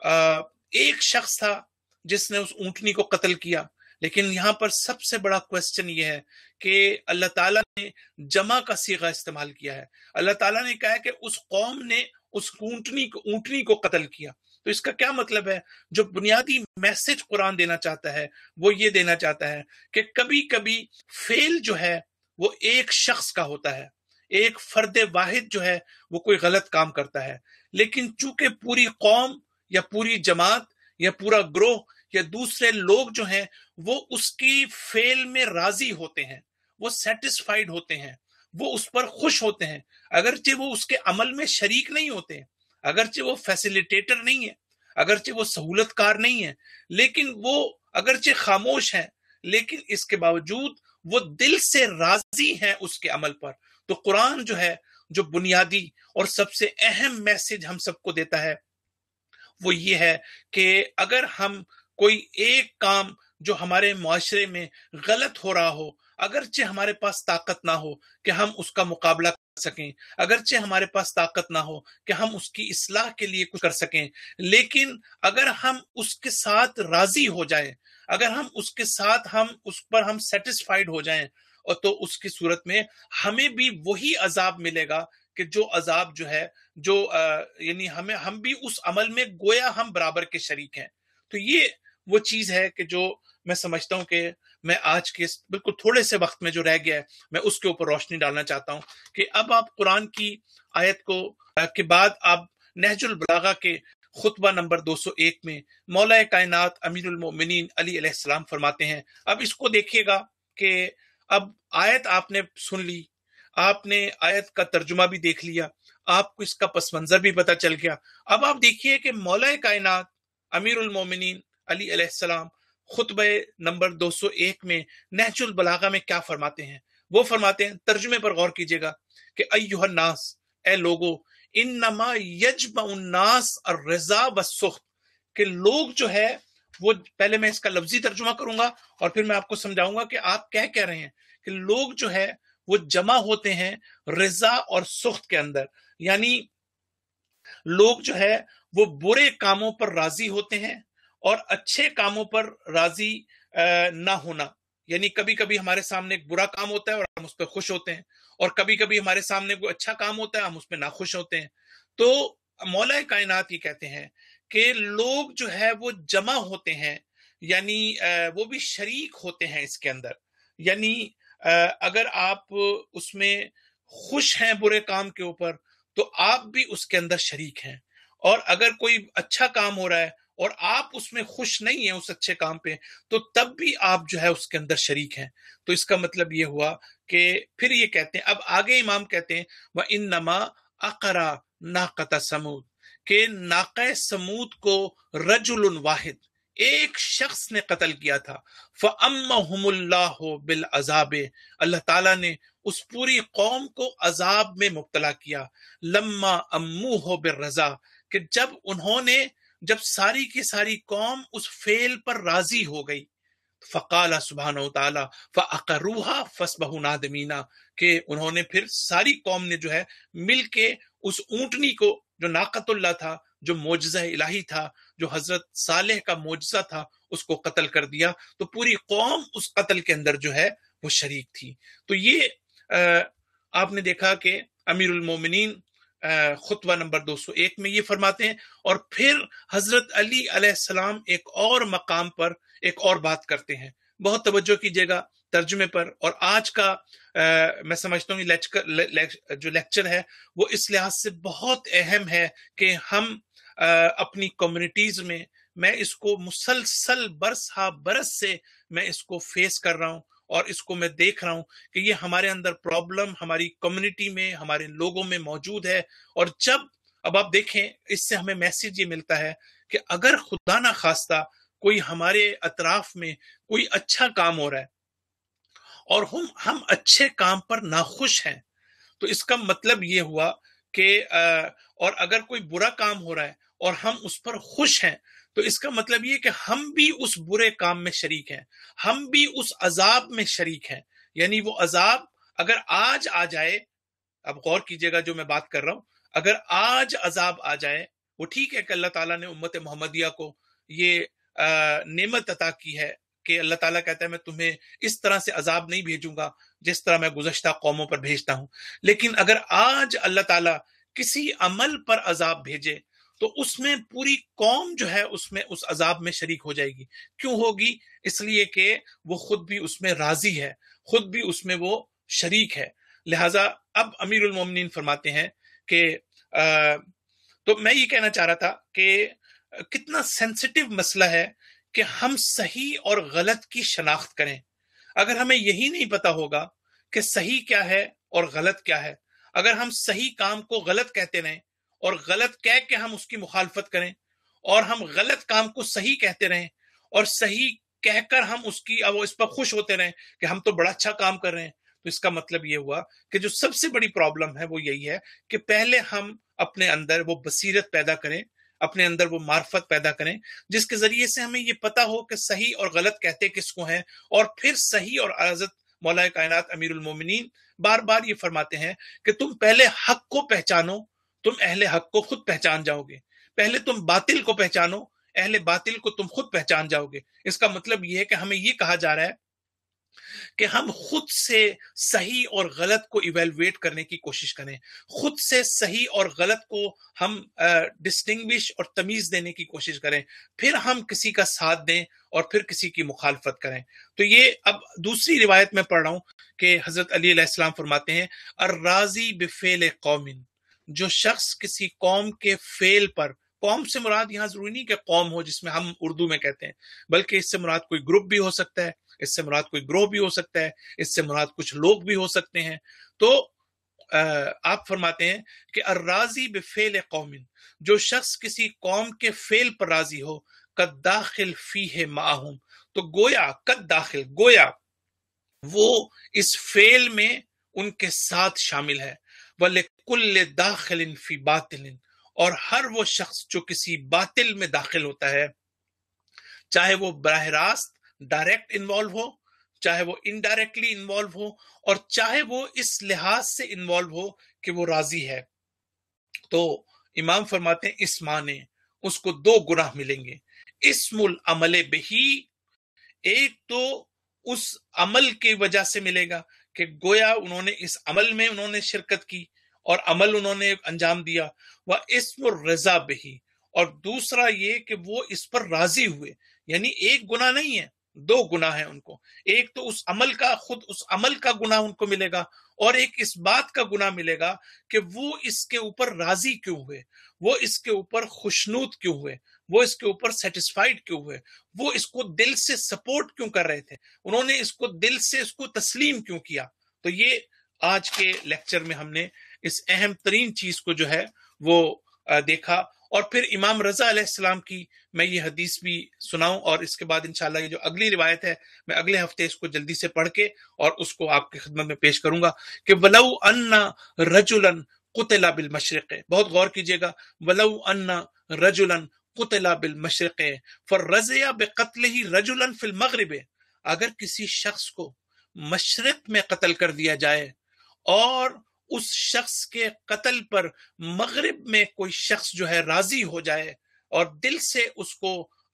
A: ایک شخص تھا جس نے اس اونٹنی کو قتل کیا، لیکن یہاں پر سب سے بڑا کوسچن یہ ہے کہ اللہ تعالیٰ نے جمع کا صیغہ استعمال کیا ہے۔ اللہ تعالیٰ نے کہا ہے کہ اس قوم نے اس اونٹنی کو قتل کیا۔ تو اس کا کیا مطلب ہے؟ جو بنیادی میسج قرآن دینا چاہتا ہے وہ یہ دینا چاہتا ہے کہ کبھی کبھی فعل جو ہے وہ ایک شخص کا ہوتا ہے، ایک فرد واحد جو ہے وہ کوئی غلط کام کرتا ہے، لیکن چونکہ پوری قوم یا پوری جماعت یا پورا گروہ یا دوسرے لوگ جو ہیں وہ اس کی فعل میں راضی ہوتے ہیں، وہ سیٹسفائیڈ ہوتے ہیں، وہ اس پر خوش ہوتے ہیں، اگرچہ وہ اس کے عمل میں شریک نہیں ہوتے، اگرچہ وہ فیسیلیٹیٹر نہیں ہے، اگرچہ وہ سہولت کار نہیں ہے، لیکن وہ اگرچہ خاموش ہیں، لیکن اس کے باوجود وہ دل سے راضی ہیں اس کے عمل پر۔ تو قرآن جو ہے، جو بنیادی اور سب سے اہم میسج ہم سب کو دیتا ہے وہ یہ ہے کہ اگر ہم کوئی ایک کام جو ہمارے معاشرے میں غلط ہو رہا ہو، اگرچہ ہمارے پاس طاقت نہ ہو کہ ہم اس کا مقابلہ کر سکیں، اگرچہ ہمارے پاس طاقت نہ ہو کہ ہم اس کی اصلاح کے لیے کچھ کر سکیں، لیکن اگر ہم اس کے ساتھ راضی ہو جائیں، اگر ہم اس کے ساتھ اس پر ہم سیٹسفائیڈ ہو جائیں، اور تو اس کی صورت میں ہمیں بھی وہی عذاب ملے گا کہ جو عذاب جو ہے، جو یعنی ہم بھی اس عمل میں گویا ہم برابر کے شریک ہیں۔ تو یہ وہ چیز ہے کہ جو میں سمجھتا ہوں کہ میں آج کے بالکل تھوڑے سے وقت میں جو رہ گیا ہے میں اس کے اوپر روشنی ڈالنا چاہتا ہوں کہ اب آپ قرآن کی آیت کو کے بعد آپ نہج البلاغہ کے خطبہ نمبر 201 میں مولا کائنات امیر المومنین علی علیہ السلام فرماتے ہیں۔ اب اس کو دیکھیے گا کہ اب آیت آپ نے سن لی، آپ نے آیت کا ترجمہ بھی دیکھ لیا، آپ کو اس کا پس منظر بھی پتہ چل گیا۔ اب آپ دیکھیے کہ مولا کائنات امیر المومنین علی علیہ السلام خطبہ نمبر 201 میں نہج البلاغہ میں کیا فرماتے ہیں۔ وہ فرماتے ہیں، ترجمے پر غور کیجئے گا کہ ایھا الناس، اے لوگو، انما یجمع الناس الرضا والسخط، کہ لوگ جو ہے وہ، پہلے میں اس کا لفظی ترجمہ کروں گا اور پھر میں آپ کو سمجھاؤں گا کہ آپ کہہ رہے ہیں کہ لوگ جو ہے وہ جمع ہوتے ہیں رضا اور سخط کے اندر، یعنی لوگ جو ہے وہ برے کاموں پر راضی ہوتے ہیں اور اچھے کاموں پر راضی نہ ہونا، یعنی کبھی کبھی ہمارے سامنے ایک برا کام ہوتا ہے اور ہم اس پہ خوش ہوتے ہیں، اور کبھی کبھی ہمارے سامنے کوئی اچھا کام ہوتا ہے ہم اس پہ ناخوش ہوتے ہیں۔ تو مولا کائنات یہ کہتے ہیں کہ لوگ جو ہے وہ جمع ہوتے ہیں، یعنی وہ بھی شریک ہوتے ہیں اس کے اندر، یعنی اگر آپ اس میں خوش ہیں برے کام کے اوپر تو آپ بھی اس کے اندر شریک ہیں، اور اگر کوئی اچھا کام ہو رہا ہے اور آپ اس میں خوش نہیں ہیں اس اچھے کام پہ، تو تب بھی آپ جو ہے اس کے اندر شریک ہیں۔ تو اس کا مطلب یہ ہوا کہ پھر یہ کہتے ہیں، اب آگے امام کہتے ہیں وَإِنَّمَا أَقْرَا نَاقَةَ سَمُود، کہ ناقہ سمود کو رجل واحد، ایک شخص نے قتل کیا تھا، فَأَمَّهُمُ اللَّهُ بِالْعَذَابِ، اللہ تعالیٰ نے اس پوری قوم کو عذاب میں مبتلا کیا، لما اموہ بالرضا، کہ جب ساری کی ساری قوم اس فعل پر راضی ہو گئی، فقال سبحانہ وتعالی فَأَقَرُّوهَا فَأَصْبَحُوا نَادِمِينَ، کہ انہوں نے پھر ساری قوم نے جو ہے مل کے اس اونٹنی کو، جو ناقۃ اللہ تھا، جو معجزہ الہی تھا، جو حضرت صالح کا معجزہ تھا، اس کو قتل کر دیا۔ تو پوری قوم اس قتل کے اندر جو ہے وہ شریک تھی۔ تو یہ آپ نے دیکھا کہ امیر المومنین خطبہ نمبر 201 میں یہ فرماتے ہیں، اور پھر حضرت علی علیہ السلام ایک اور مقام پر ایک اور بات کرتے ہیں۔ بہت توجہ کیجئے گا ترجمے پر، اور آج کا میں سمجھتا ہوں جو لیکچر ہے وہ اس لحاظ سے بہت اہم ہے کہ ہم اپنی کمیونٹیز میں اس کو مسلسل برس ہا برس سے میں اس کو فیس کر رہا ہوں، اور اس کو میں دیکھ رہا ہوں کہ یہ ہمارے اندر پرابلم ہماری کمیونٹی میں، ہمارے لوگوں میں موجود ہے۔ اور اب آپ دیکھیں، اس سے ہمیں میسج یہ ملتا ہے کہ اگر خدا نہ خواستہ کوئی ہمارے اطراف میں کوئی اچھا کام ہو رہا ہے اور ہم اچھے کام پر ناخوش ہیں، تو اس کا مطلب یہ ہوا کہ اور اگر کوئی برا کام ہو رہا ہے اور ہم اس پر خوش ہیں، تو اس کا مطلب یہ کہ ہم بھی اس برے کام میں شریک ہیں، ہم بھی اس عذاب میں شریک ہیں۔ یعنی وہ عذاب اگر آج آ جائے، اب غور کیجئے گا جو میں بات کر رہا ہوں، اگر آج عذاب آ جائے، وہ ٹھیک ہے کہ اللہ تعالیٰ نے امت محمدیہ کو یہ نعمت عطا کی ہے کہ اللہ تعالیٰ کہتا ہے میں تمہیں اس طرح سے عذاب نہیں بھیجوں گا جس طرح میں گزشتہ قوموں پر بھیجتا ہوں، لیکن اگر آج اللہ تعالیٰ کسی عمل پر عذاب بھیجے تو اس میں پوری قوم جو ہے اس عذاب میں شریک ہو جائے گی۔ کیوں ہوگی؟ اس لیے کہ وہ خود بھی اس میں راضی ہے، خود بھی اس میں وہ شریک ہے۔ لہٰذا اب امیر المومنین فرماتے ہیں کہ تو میں یہ کہنا چاہ رہا تھا کہ کتنا سینسٹیو مسئلہ ہے کہ ہم صحیح اور غلط کی شناخت کریں۔ اگر ہمیں یہی نہیں پتا ہوگا کہ صحیح کیا ہے اور غلط کیا ہے، اگر ہم صحیح کام کو غلط کہتے رہیں اور غلط کہہ کے ہم اس کی مخالفت کریں، اور ہم غلط کام کو صحیح کہتے رہیں، اور صحیح کہہ کر ہم اس پر خوش ہوتے رہیں کہ ہم تو بڑا اچھا کام کر رہے ہیں، تو اس کا مطلب یہ ہوا کہ جو سب سے بڑی پرابلم ہے وہ یہی ہے کہ پہلے ہم اپنے اندر وہ بصیرت پیدا کریں، اپنے اندر وہ معرفت پیدا کریں جس کے ذریعے سے ہمیں یہ پتا ہو کہ صحیح اور غلط کہتے کس کو ہیں، اور پھر صحیح اور حضرت مولا کائنات امیر المومنین بار بار یہ فرماتے ہیں کہ تم پہلے حق کو پہچانو، تم اہل حق کو خود پہچان جاؤ گے، پہلے تم باطل کو پہچانو، اہل باطل کو تم خود پہچان جاؤ گے۔ اس کا مطلب یہ ہے کہ ہمیں یہ کہا جا رہا ہے کہ ہم خود سے صحیح اور غلط کو ایویلویٹ کرنے کی کوشش کریں، خود سے صحیح اور غلط کو ہم ڈسٹنگوش اور تمیز دینے کی کوشش کریں، پھر ہم کسی کا ساتھ دیں اور پھر کسی کی مخالفت کریں۔ تو یہ اب دوسری روایت میں پڑھ رہا ہوں کہ حضرت علی علیہ السلام فرماتے ہیں الراضی بفعل قوم، جو شخص کسی قوم کے فعل پر، قوم سے مراد یہاں ضروری نہیں کہ قوم ہو جس میں ہم اردو میں کہتے ہیں، بلکہ اس سے مراد کوئی گروپ بھی ہو سکتا ہے، اس سے مراد کوئی گروہ بھی ہو سکتا ہے، اس سے مراد کچھ لوگ بھی ہو سکتے ہیں۔ تو آپ فرماتے ہیں کہ الراضی بفعل قوم، جو شخص کسی قوم کے فعل پر راضی ہو، قد داخل فیہ معہم، تو گویا قد داخل، گویا وہ اس فعل میں ان کے ساتھ شامل ہے، وَلِكُلِّ دَاخِلٍ فِي بَاطِلٍ، اور ہر وہ شخص جو کسی باطل میں داخل ہوتا ہے، چاہے وہ براہ راست ڈائریکٹ انوالو ہو، چاہے وہ انڈائریکٹلی انوالو ہو، اور چاہے وہ اس لحاظ سے انوالو ہو کہ وہ راضی ہے، تو امام فرماتے ہیں اس معنی اس کو دو گناہ ملیں گے۔ اسم العمل بہی، ایک تو اس عمل کی وجہ سے ملے گا کہ گویا انہوں نے اس عمل میں انہوں نے شرکت کی اور عمل انہوں نے انجام دیا، وہ اسم الرضا بہی، اور دوسرا یہ کہ وہ اس پر راضی ہوئے، یعنی ایک گناہ نہیں ہے، دو گناہ ہیں ان کو، ایک تو اس عمل کا، خود اس عمل کا گناہ ان کو ملے گا، اور ایک اس بات کا گناہ ملے گا کہ وہ اس کے اوپر راضی کیوں ہوئے، وہ اس کے اوپر خوشنود کیوں ہوئے، وہ اس کے اوپر سیٹسفائیڈ کیوں ہوئے، وہ اس کو دل سے سپورٹ کیوں کر رہے تھے، انہوں نے اس کو دل سے اس کو تسلیم کیوں کیا۔ تو یہ آج کے لیکچر میں ہم نے اس اہم ترین چیز کو جو ہے وہ دیکھا، اور پھر امام رضا علیہ السلام کی میں یہ حدیث بھی سناؤں، اور اس کے بعد انشاءاللہ یہ جو اگلی روایت ہے میں اگلے ہفتے اس کو جلدی سے پڑھ کے اور اس کو آپ کی خدمت میں پیش کروں گا کہ وَلَوْ أَنَّ رَجُلًا قُتِلَ بِالْمَشْرِقِ، بہت غور کیجئے گا، وَلَوْ أَنَّ رَجُلًا قُتِلَ بِالْمَشْرِقِ فَرَّزِيَ بِقَتْلِهِ رَجُلًا فِي الْمَغْرِبِ، اگر کسی شخص کو مشرق میں قتل کر دیا جائے اور اس شخص کے قتل پر مغرب میں کوئی شخص جو ہے راضی ہو جائے اور دل سے اس کو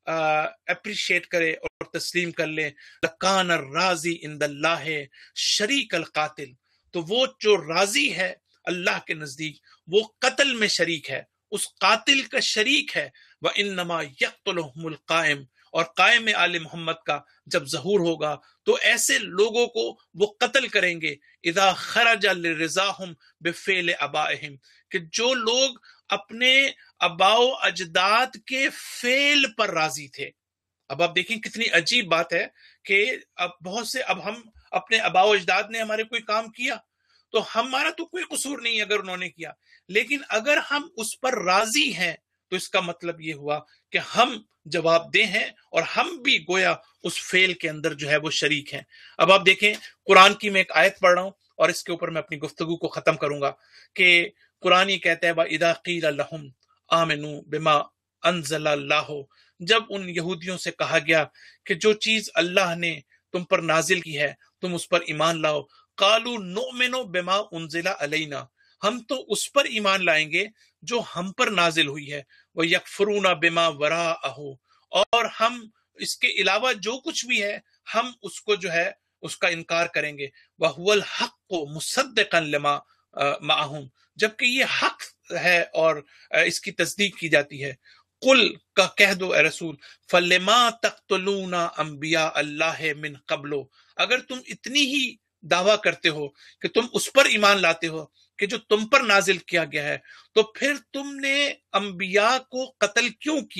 A: اپریشیٹ کرے اور تسلیم کر لے، لَكَانَ الرَّاضِي عِندَ اللَّهِ شَرِيكَ الْقَاتِلِ، تو وہ جو راضی ہے اللہ کے نزدیک وہ قتل میں شریک ہے، اس قاتل کا شریک ہے۔ وَإِنَّمَا يَقْتُلُهُمُ الْقَائِمُ، اور قائم آل محمد کا جب ظہور ہوگا تو ایسے لوگوں کو وہ قتل کریں گے، اذا خرج لرضاہم بفعل آبائہم، کہ جو لوگ اپنے آباء و اجداد کے فعل پر راضی تھے۔ اب آپ دیکھیں کتنی عجیب بات ہے کہ اب بہت سے، اب ہم اپنے آباء و اجداد نے ہمارے کوئی کام کیا تو ہمارا تو کوئی قصور نہیں اگر انہوں نے کیا، لیکن اگر ہم اس پر راضی ہیں تو اس کا مطلب یہ ہوا کہ ہم جواب دہ ہیں اور ہم بھی گویا اس فعل کے اندر جو ہے وہ شریک ہیں۔ اب آپ دیکھیں قرآن کی میں ایک آیت پڑھ رہا ہوں اور اس کے اوپر میں اپنی گفتگو کو ختم کروں گا کہ قرآن یہ کہتا ہے وَإِذَا قِيلَ لَهُمْ آمِنُوا بِمَا أَنزَلَ اللَّهُ، جب ان یہودیوں سے کہا گیا کہ جو چیز اللہ نے تم پر نازل کی ہے تم اس پر ایمان لاؤ، قَالُوا نُؤْمِنُ بِمَا أُنزِلَ عَلَيْنَا، ہم تو اس پر ایمان لائیں گے جو ہم پر نازل ہوئی ہے، وَيَكْفُرُونَ بِمَا وَرَاءَهُ، اور ہم اس کے علاوہ جو کچھ بھی ہے ہم اس کو جو ہے اس کا انکار کریں گے، وَهُوَ الْحَقُّ مُصَدِّقًا لِمَا مَعَهُمْ، جبکہ یہ حق ہے اور اس کی تصدیق کی جاتی ہے۔ قل کا کہہ دو اے رسول فَلِمَا تَقْتُلُونَ أَنبِيَاءَ اللَّهِ مِن قَبْلُ، اگر تم اتنی ہی دعویٰ کرتے ہو کہ تم اس پر ایمان لاتے ہو کہ جو تم پر نازل کیا گیا ہے، تو پھر تم نے انبیاء کو قتل کیوں کیا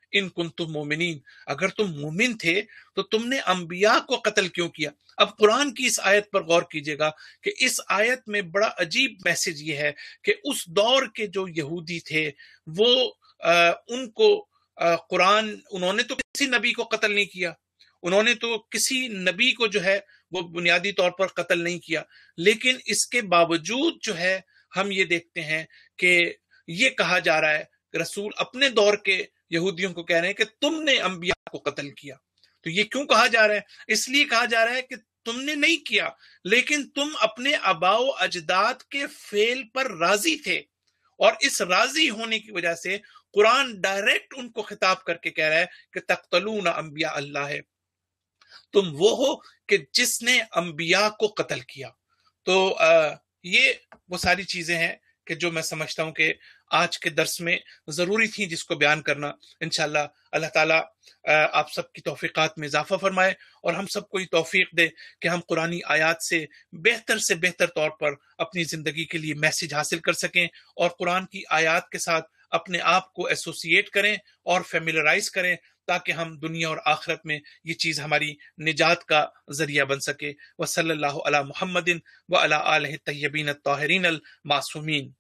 A: ان کنتم مومنین، اگر تم مومن تھے تو تم نے انبیاء کو قتل کیوں کیا؟ اب قرآن کی اس آیت پر غور کیجئے گا کہ اس آیت میں بڑا عجیب میسج یہ ہے کہ اس دور کے جو یہودی تھے وہ ان کو قرآن، انہوں نے تو کسی نبی کو قتل نہیں کیا، انہوں نے تو کسی نبی کو جو ہے وہ بنیادی طور پر قتل نہیں کیا، لیکن اس کے باوجود جو ہے ہم یہ دیکھتے ہیں کہ یہ کہا جا رہا ہے، رسول اپنے دور کے یہودیوں کو کہہ رہے ہیں کہ تم نے انبیاء کو قتل کیا۔ تو یہ کیوں کہا جا رہا ہے؟ اس لیے کہا جا رہا ہے کہ تم نے نہیں کیا، لیکن تم اپنے آباء و اجداد کے فعل پر راضی تھے، اور اس راضی ہونے کی وجہ سے قرآن ڈائریکٹ ان کو خطاب کر کے کہہ رہا ہے کہ تقتلون انبیاء اللہ ہے، تم وہ ہو کہ جس نے انبیاء کو قتل کیا۔ تو یہ وہ ساری چیزیں ہیں کہ جو میں سمجھتا ہوں کہ آج کے درس میں ضروری تھی جس کو بیان کرنا۔ انشاءاللہ اللہ تعالیٰ آپ سب کی توفیقات میں اضافہ فرمائے، اور ہم سب کو یہ توفیق دے کہ ہم قرآنی آیات سے بہتر طور پر اپنی زندگی کے لیے میسج حاصل کر سکیں، اور قرآن کی آیات کے ساتھ اپنے آپ کو ایسوسیٹ کریں اور فیملیرائز کریں، تاکہ ہم دنیا اور آخرت میں یہ چیز ہماری نجات کا ذریعہ بن سکے۔ وصلی اللہ علی محمد وعلی آلہ الطیبین الطاہرین المعصومین۔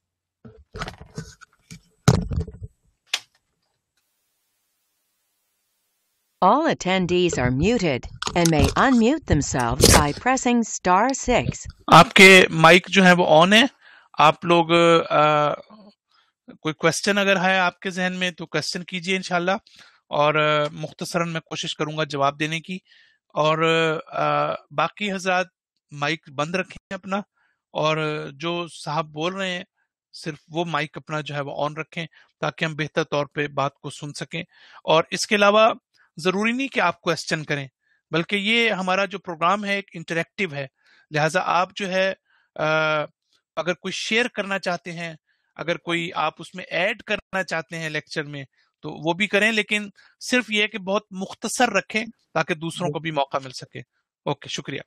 B: All attendees are muted and may unmute themselves by pressing *6.
A: آپ کے مائک جو ہے وہ آن ہے، آپ لوگ کوئی کوشچن اگر ہے آپ کے ذہن میں تو کوشچن کیجئے انشاءاللہ، اور مختصراً میں کوشش کروں گا جواب دینے کی، اور باقی حضرات مائک بند رکھیں اپنا، اور جو صاحب بول رہے ہیں صرف وہ مائک اپنا جو ہے وہ آن رکھیں تاکہ ہم بہتر طور پہ بات کو سن سکیں۔ اور اس کے علاوہ ضروری نہیں کہ آپ کوشچن کریں، بلکہ یہ ہمارا جو پروگرام ہے ایک انٹریکٹیو ہے، لہٰذا آپ جو ہے اگر کوئی شیئر کرنا چاہتے ہیں، اگر کوئی آپ اس میں ایڈ کرنا چاہتے ہیں لیکچر میں تو وہ بھی کریں، لیکن صرف یہ کہ بہت مختصر رکھیں تاکہ دوسروں کو بھی موقع مل سکے۔ اوکے، شکریہ۔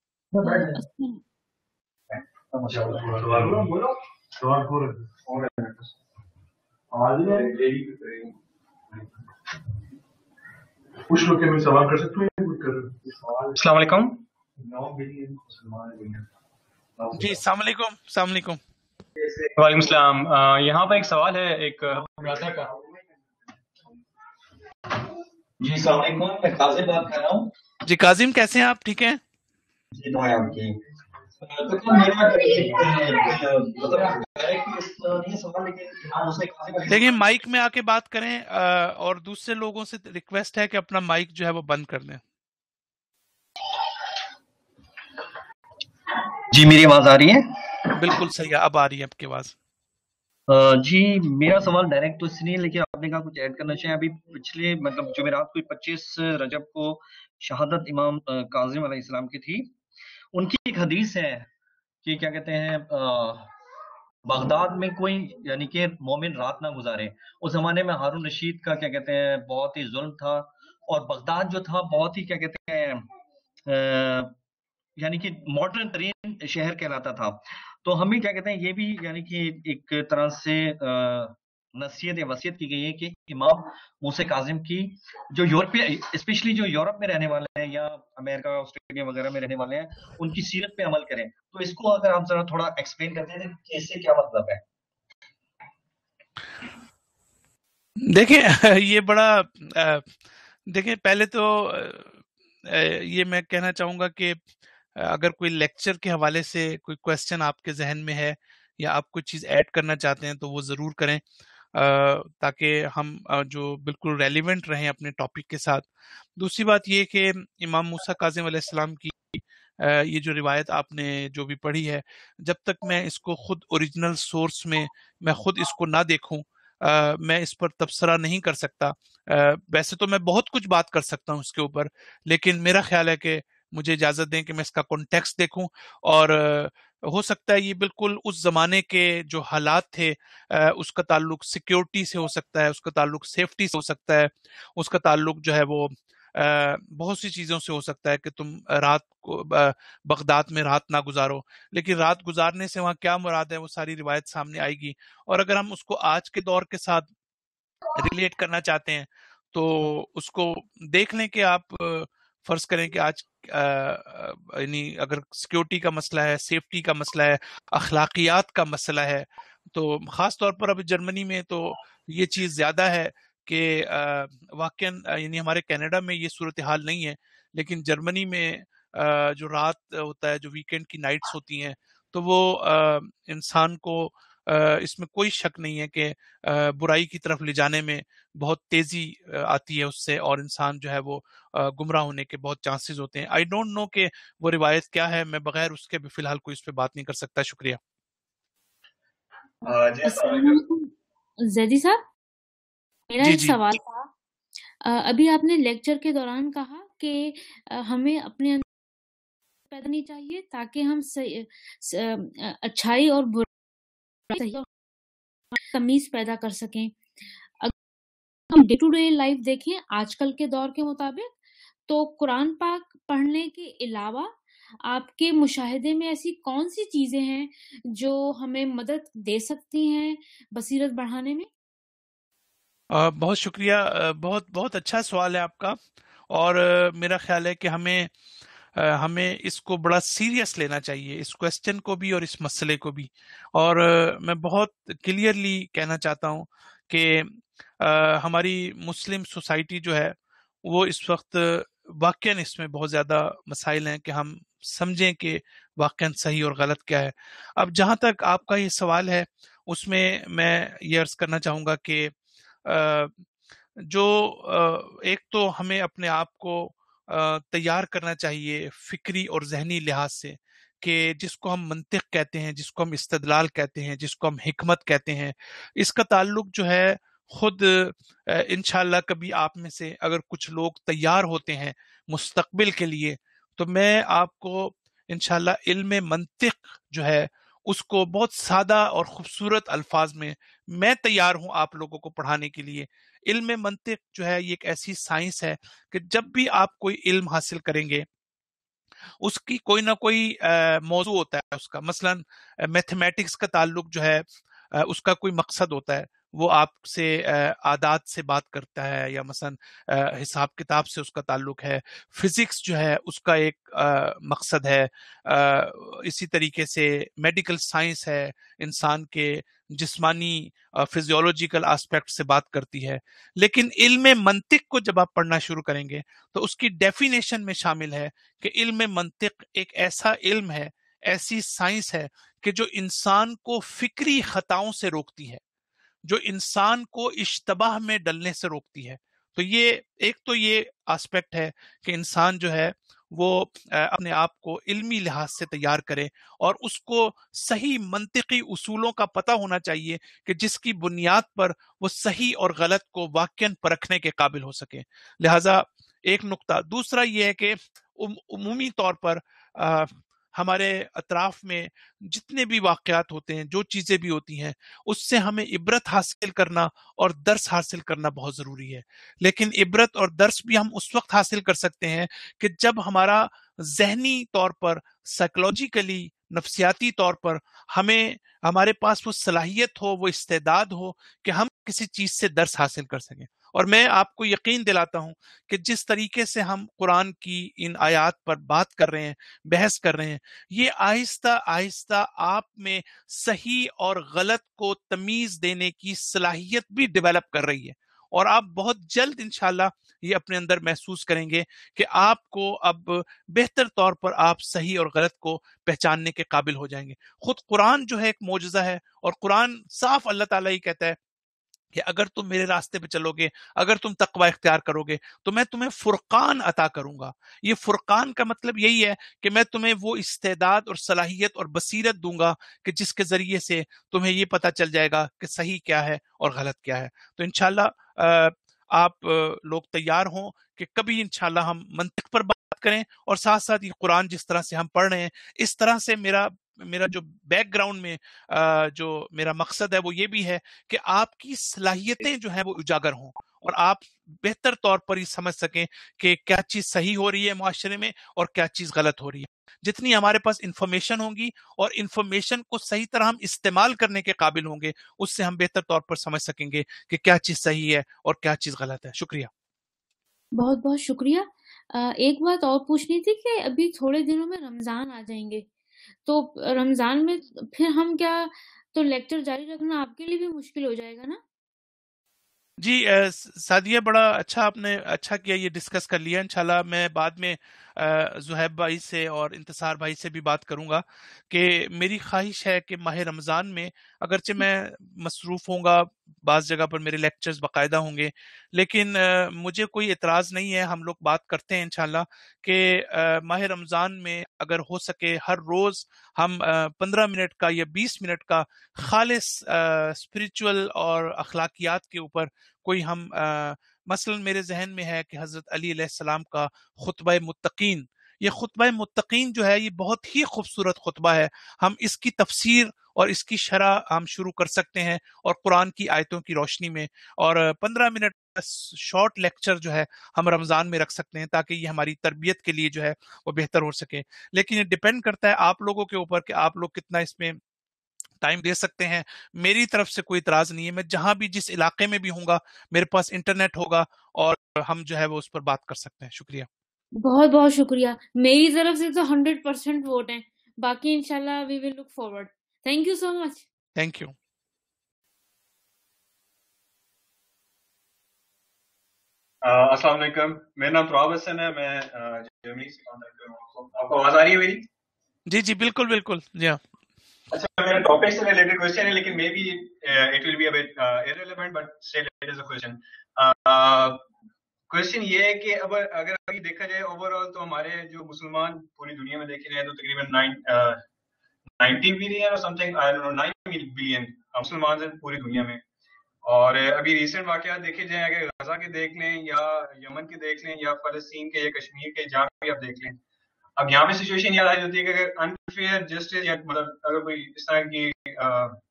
C: سوال کر سکتے ہیں؟ السلام علیکم۔
A: جی السلام علیکم۔ السلام علیکم۔
C: وعلیکم السلام۔ یہاں پہ ایک سوال ہے ایک برادر کا۔
D: جی السلام علیکم، میں کاظم بات کر رہا ہوں۔
A: جی کاظم، کیسے ہیں آپ؟ ٹھیک ہیں؟
D: جی دعائیں آپ کی۔
A: دیکھیں مائک میں آ کے بات کریں، اور دوسرے لوگوں سے ریکویسٹ ہے کہ اپنا مائک جو ہے وہ بند کر دیں۔
D: جی میری آواز آ رہی ہے؟
A: بالکل صحیح، اب آ رہی ہے آپ کی آواز۔
D: جی میرا سوال ڈائریکٹ تو اس لیے، لیکن آپ نے کہا کچھ ایڈ کرنا چاہیں۔ ابھی پچھلے مطلب جمعرات کو 25 رجب کو شہادت امام کاظم علیہ السلام کی تھی، ان کی ایک حدیث ہے کہ کیا کہتے ہیں بغداد میں کوئی یعنی کہ مومن رات نہ گزارے۔ اس زمانے میں ہارون رشید کا کیا کہتے ہیں بہت ہی ظلم تھا، اور بغداد جو تھا بہت ہی کیا کہتے ہیں یعنی کہ ماڈرن ترین شہر کہلاتا تھا۔ تو ہمیں کیا کہتے ہیں یہ بھی یعنی کہ ایک طرح سے نصیحت یا وصیت کی گئی ہے کہ امام موسیٰ کاظم کی جو یورپی اسپیشلی جو یورپ میں رہنے والے ہیں یا امریکہ آسٹریلیا وغیرہ میں رہنے والے ہیں ان کی سیرت پہ عمل کریں۔ تو اس کو اگر آپ ذرا تھوڑا ایکسپلین کرتے ہیں کہ اس سے کیا مطلب ہے؟
A: دیکھیں یہ بڑا دیکھیں پہلے تو یہ میں کہنا چاہوں گا کہ اگر کوئی لیکچر کے حوالے سے کوئی کویسچن آپ کے ذہن میں ہے یا آپ کوئی چیز ایڈ کرنا چاہتے ہیں تو وہ ضرور کریں، تاکہ ہم جو بالکل ریلیونٹ رہیں اپنے ٹاپک کے ساتھ۔ دوسری بات یہ کہ امام موسیٰ کاظم علیہ السلام کی یہ جو روایت آپ نے جو بھی پڑھی ہے، جب تک میں اس کو خود اوریجنل سورس میں خود اس کو نہ دیکھوں میں اس پر تبصرہ نہیں کر سکتا۔ ویسے تو میں بہت کچھ بات کر سکتا ہوں اس کے اوپر، لیکن میرا خیال ہے کہ مجھے اجازت دیں کہ میں اس کا کانٹیکسٹ دیکھوں، اور ہو سکتا ہے یہ بالکل اس زمانے کے جو حالات تھے اس کا تعلق سیکیورٹی سے ہو سکتا ہے، اس کا تعلق سیفٹی سے ہو سکتا ہے، اس کا تعلق جو ہے وہ بہت سی چیزوں سے ہو سکتا ہے کہ تم رات کو بغداد میں رات نہ گزارو، لیکن رات گزارنے سے وہاں کیا مراد ہے وہ ساری روایت سامنے آئے گی۔ اور اگر ہم اس کو آج کے دور کے ساتھ ریلیٹ کرنا چاہتے ہیں تو اس کو دیکھ لیں کہ آپ فرض کریں کہ آج یعنی اگر سیکیورٹی کا مسئلہ ہے، سیفٹی کا مسئلہ ہے، اخلاقیات کا مسئلہ ہے، تو خاص طور پر اب جرمنی میں تو یہ چیز زیادہ ہے کہ واقعاً یعنی ہمارے کینیڈا میں یہ صورتحال نہیں ہے، لیکن جرمنی میں جو رات ہوتا ہے، جو ویکینڈ کی نائٹس ہوتی ہیں، تو وہ انسان کو اس میں کوئی شک نہیں ہے کہ برائی کی طرف لے جانے میں بہت تیزی آتی ہے اس سے، اور انسان جو ہے وہ گمراہ ہونے کے بہت چانسز ہوتے ہیں. آئی ڈونٹ نو کہ وہ روایت کیا ہے، میں بغیر اس کے بھی فی الحال کوئی اس پہ بات نہیں کر سکتا. شکریہ.
E: السلام علیکم زیدی صاحب، میرا
A: جی
E: ایک
A: جی
E: سوال تھا. ابھی آپ نے لیکچر کے دوران کہا کہ ہمیں اپنے اندر پیدا نہیں چاہیے تاکہ ہم اچھائی اور برائی اور تمیز پیدا کر سکیں. اگر ہم ڈے ٹو ڈے لائف دیکھیں آج کل کے دور کے مطابق، تو قرآن پاک پڑھنے کے علاوہ آپ کے مشاہدے میں ایسی کون سی چیزیں ہیں جو ہمیں مدد دے سکتی ہیں بصیرت بڑھانے میں؟
A: بہت شکریہ. بہت بہت اچھا سوال ہے آپ کا، اور میرا خیال ہے کہ ہمیں اس کو بڑا سیریس لینا چاہیے، اس کوسچن کو بھی اور اس مسئلے کو بھی. اور میں بہت کلیئرلی کہنا چاہتا ہوں کہ ہماری مسلم سوسائٹی جو ہے وہ اس وقت واقعاً اس میں بہت زیادہ مسائل ہیں کہ ہم سمجھیں کہ واقعاً صحیح اور غلط کیا ہے. اب جہاں تک آپ کا یہ سوال ہے اس میں یہ عرض کرنا چاہوں گا کہ جو ایک تو ہمیں اپنے آپ کو تیار کرنا چاہیے فکری اور ذہنی لحاظ سے، کہ جس کو ہم منطق کہتے ہیں، جس کو ہم استدلال کہتے ہیں، جس کو ہم حکمت کہتے ہیں، اس کا تعلق جو ہے خود انشاءاللہ کبھی آپ میں سے اگر کچھ لوگ تیار ہوتے ہیں مستقبل کے لیے، تو میں آپ کو انشاءاللہ علم منطق جو ہے اس کو بہت سادہ اور خوبصورت الفاظ میں تیار ہوں آپ لوگوں کو پڑھانے کے لیے. علم منطق جو ہے یہ ایک ایسی سائنس ہے کہ جب بھی آپ کوئی علم حاصل کریں گے اس کی کوئی نہ کوئی موضوع ہوتا ہے اس کا. مثلا میتھمیٹکس کا تعلق جو ہے اس کا کوئی مقصد ہوتا ہے، وہ آپ سے عادات سے بات کرتا ہے، یا مثلا حساب کتاب سے اس کا تعلق ہے. فزکس جو ہے اس کا ایک مقصد ہے. اسی طریقے سے میڈیکل سائنس ہے، انسان کے جسمانی فزیولوجیکل آسپیکٹ سے بات کرتی ہے. لیکن علم منطق کو جب آپ پڑھنا شروع کریں گے تو اس کی ڈیفینیشن میں شامل ہے کہ علم منطق ایک ایسا علم ہے، ایسی سائنس ہے کہ جو انسان کو فکری خطاؤں سے روکتی ہے، جو انسان کو اشتباہ میں ڈلنے سے روکتی ہے. تو یہ آسپیکٹ ہے کہ انسان جو ہے وہ اپنے آپ کو علمی لحاظ سے تیار کرے، اور اس کو صحیح منطقی اصولوں کا پتہ ہونا چاہیے کہ جس کی بنیاد پر وہ صحیح اور غلط کو واقعاً پرکھنے کے قابل ہو سکے. لہٰذا ایک نقطہ. دوسرا یہ ہے کہ عمومی طور پر ہمارے اطراف میں جتنے بھی واقعات ہوتے ہیں، جو چیزیں بھی ہوتی ہیں، اس سے ہمیں عبرت حاصل کرنا اور درس حاصل کرنا بہت ضروری ہے. لیکن عبرت اور درس بھی ہم اس وقت حاصل کر سکتے ہیں کہ جب ذہنی طور پر، سائیکولوجیکلی، نفسیاتی طور پر ہمارے پاس وہ صلاحیت ہو، وہ استعداد ہو کہ ہم کسی چیز سے درس حاصل کر سکیں. اور میں آپ کو یقین دلاتا ہوں کہ جس طریقے سے ہم قرآن کی ان آیات پر بات کر رہے ہیں، بحث کر رہے ہیں، یہ آہستہ آہستہ آپ میں صحیح اور غلط کو تمیز دینے کی صلاحیت بھی ڈیولپ کر رہی ہے. اور آپ بہت جلد انشاءاللہ یہ اپنے اندر محسوس کریں گے کہ آپ کو اب بہتر طور پر آپ صحیح اور غلط کو پہچاننے کے قابل ہو جائیں گے. خود قرآن جو ہے ایک معجزہ ہے، اور قرآن صاف اللہ تعالیٰ ہی کہتا ہے کہ اگر تم میرے راستے پہ چلو گے، اگر تم تقوی اختیار کرو گے تو میں تمہیں فرقان عطا کروں گا. یہ فرقان کا مطلب یہی ہے کہ میں تمہیں وہ استعداد اور صلاحیت اور بصیرت دوں گا کہ جس کے ذریعے سے تمہیں یہ پتہ چل جائے گا کہ صحیح کیا ہے اور غلط کیا ہے. تو انشاءاللہ آپ لوگ تیار ہوں کہ کبھی انشاءاللہ ہم منطق پر بات کریں، اور ساتھ ساتھ یہ قرآن جس طرح سے ہم پڑھ رہے ہیں، اس طرح سے میرا جو بیک گراؤنڈ میں جو میرا مقصد ہے وہ یہ بھی ہے کہ آپ کی صلاحیتیں جو ہیں وہ اجاگر ہوں، اور آپ بہتر طور پر یہ سمجھ سکیں کہ کیا چیز صحیح ہو رہی ہے معاشرے میں اور کیا چیز غلط ہو رہی ہے. جتنی ہمارے پاس انفارمیشن ہوگی اور انفارمیشن کو صحیح طرح ہم استعمال کرنے کے قابل ہوں گے, اس سے ہم بہتر طور پر سمجھ سکیں گے کہ کیا چیز صحیح ہے اور کیا چیز غلط ہے. شکریہ.
E: بہت بہت شکریہ. ایک بات اور پوچھنی تھی کہ ابھی تھوڑے دنوں میں رمضان آ جائیں گے, تو رمضان میں پھر ہم کیا تو لیکچر جاری رکھنا آپ کے لیے بھی مشکل ہو جائے گا نا؟
A: جی سعدیہ, بڑا اچھا آپ نے اچھا کیا یہ ڈسکس کر لیا. انشاءاللہ میں بعد میں زہیب بھائی سے اور انتصار بھائی سے بھی بات کروں گا کہ میری خواہش ہے کہ ماہ رمضان میں اگرچہ میں مصروف ہوں گا, بعض جگہ پر میرے لیکچرز باقاعدہ ہوں گے, لیکن مجھے کوئی اعتراض نہیں ہے. ہم لوگ بات کرتے ہیں انشاءاللہ کہ ماہ رمضان میں اگر ہو سکے ہر روز ہم 15 منٹ کا یا 20 منٹ کا خالص اسپریچول اور اخلاقیات کے اوپر کوئی ہم مثلا میرے ذہن میں ہے کہ حضرت علی علیہ السلام کا خطبہ متقین, یہ خطبہ متقین جو ہے یہ بہت ہی خوبصورت خطبہ ہے. ہم اس کی تفسیر اور اس کی شرح ہم شروع کر سکتے ہیں اور قرآن کی آیتوں کی روشنی میں, اور 15 منٹ شارٹ لیکچر جو ہے ہم رمضان میں رکھ سکتے ہیں تاکہ یہ ہماری تربیت کے لیے جو ہے وہ بہتر ہو سکے. لیکن یہ ڈیپینڈ کرتا ہے آپ لوگوں کے اوپر کہ آپ لوگ کتنا اس میں ٹائم دے سکتے ہیں. میری طرف سے کوئی اعتراض نہیں ہے, میں جہاں بھی جس علاقے میں بھی ہوں گا میرے پاس انٹرنیٹ ہوگا اور ہم جو ہے وہ اس پر بات کر سکتے ہیں. شکریہ.
E: بہت بہت شکریہ. میری طرف سے تو 100% ووٹ ہیں, باقی انشاءاللہ we will look forward. Thank you so much.
A: Thank you.
C: السلام علیکم, میرا نام پراب حسن ہے, میں جرمنی سے کانٹیکٹ کر رہا ہوں. آپ کو آواز آ رہی ہے میری؟
A: جی جی بالکل بالکل. جی ہاں.
C: اچھا, میرا ٹاپک سے ریلیٹڈ کوشچن ہے, لیکن may be it will be a but irrelevant but still it is a question. Question یہ ہے کہ اب اگر ابھی دیکھا جائے اوور آل تو ہمارے جو مسلمان پوری دنیا میں دیکھے جائیں تو تقریباً 19 بلین اور سم تھنگ 9 بلین مسلمان ہیں پوری دنیا میں. اور ابھی ریسنٹ واقعات دیکھے جائیں, اگر غزہ کے دیکھ لیں یا یمن کے دیکھ لیں یا فلسطین کے یا کشمیر کے جہاں بھی آپ دیکھ لیں, اب یہاں پہ سچویشن یہ آ جاتی ہے کہ اگر انفیئر جسٹس یا مطلب اگر کوئی اس طرح کی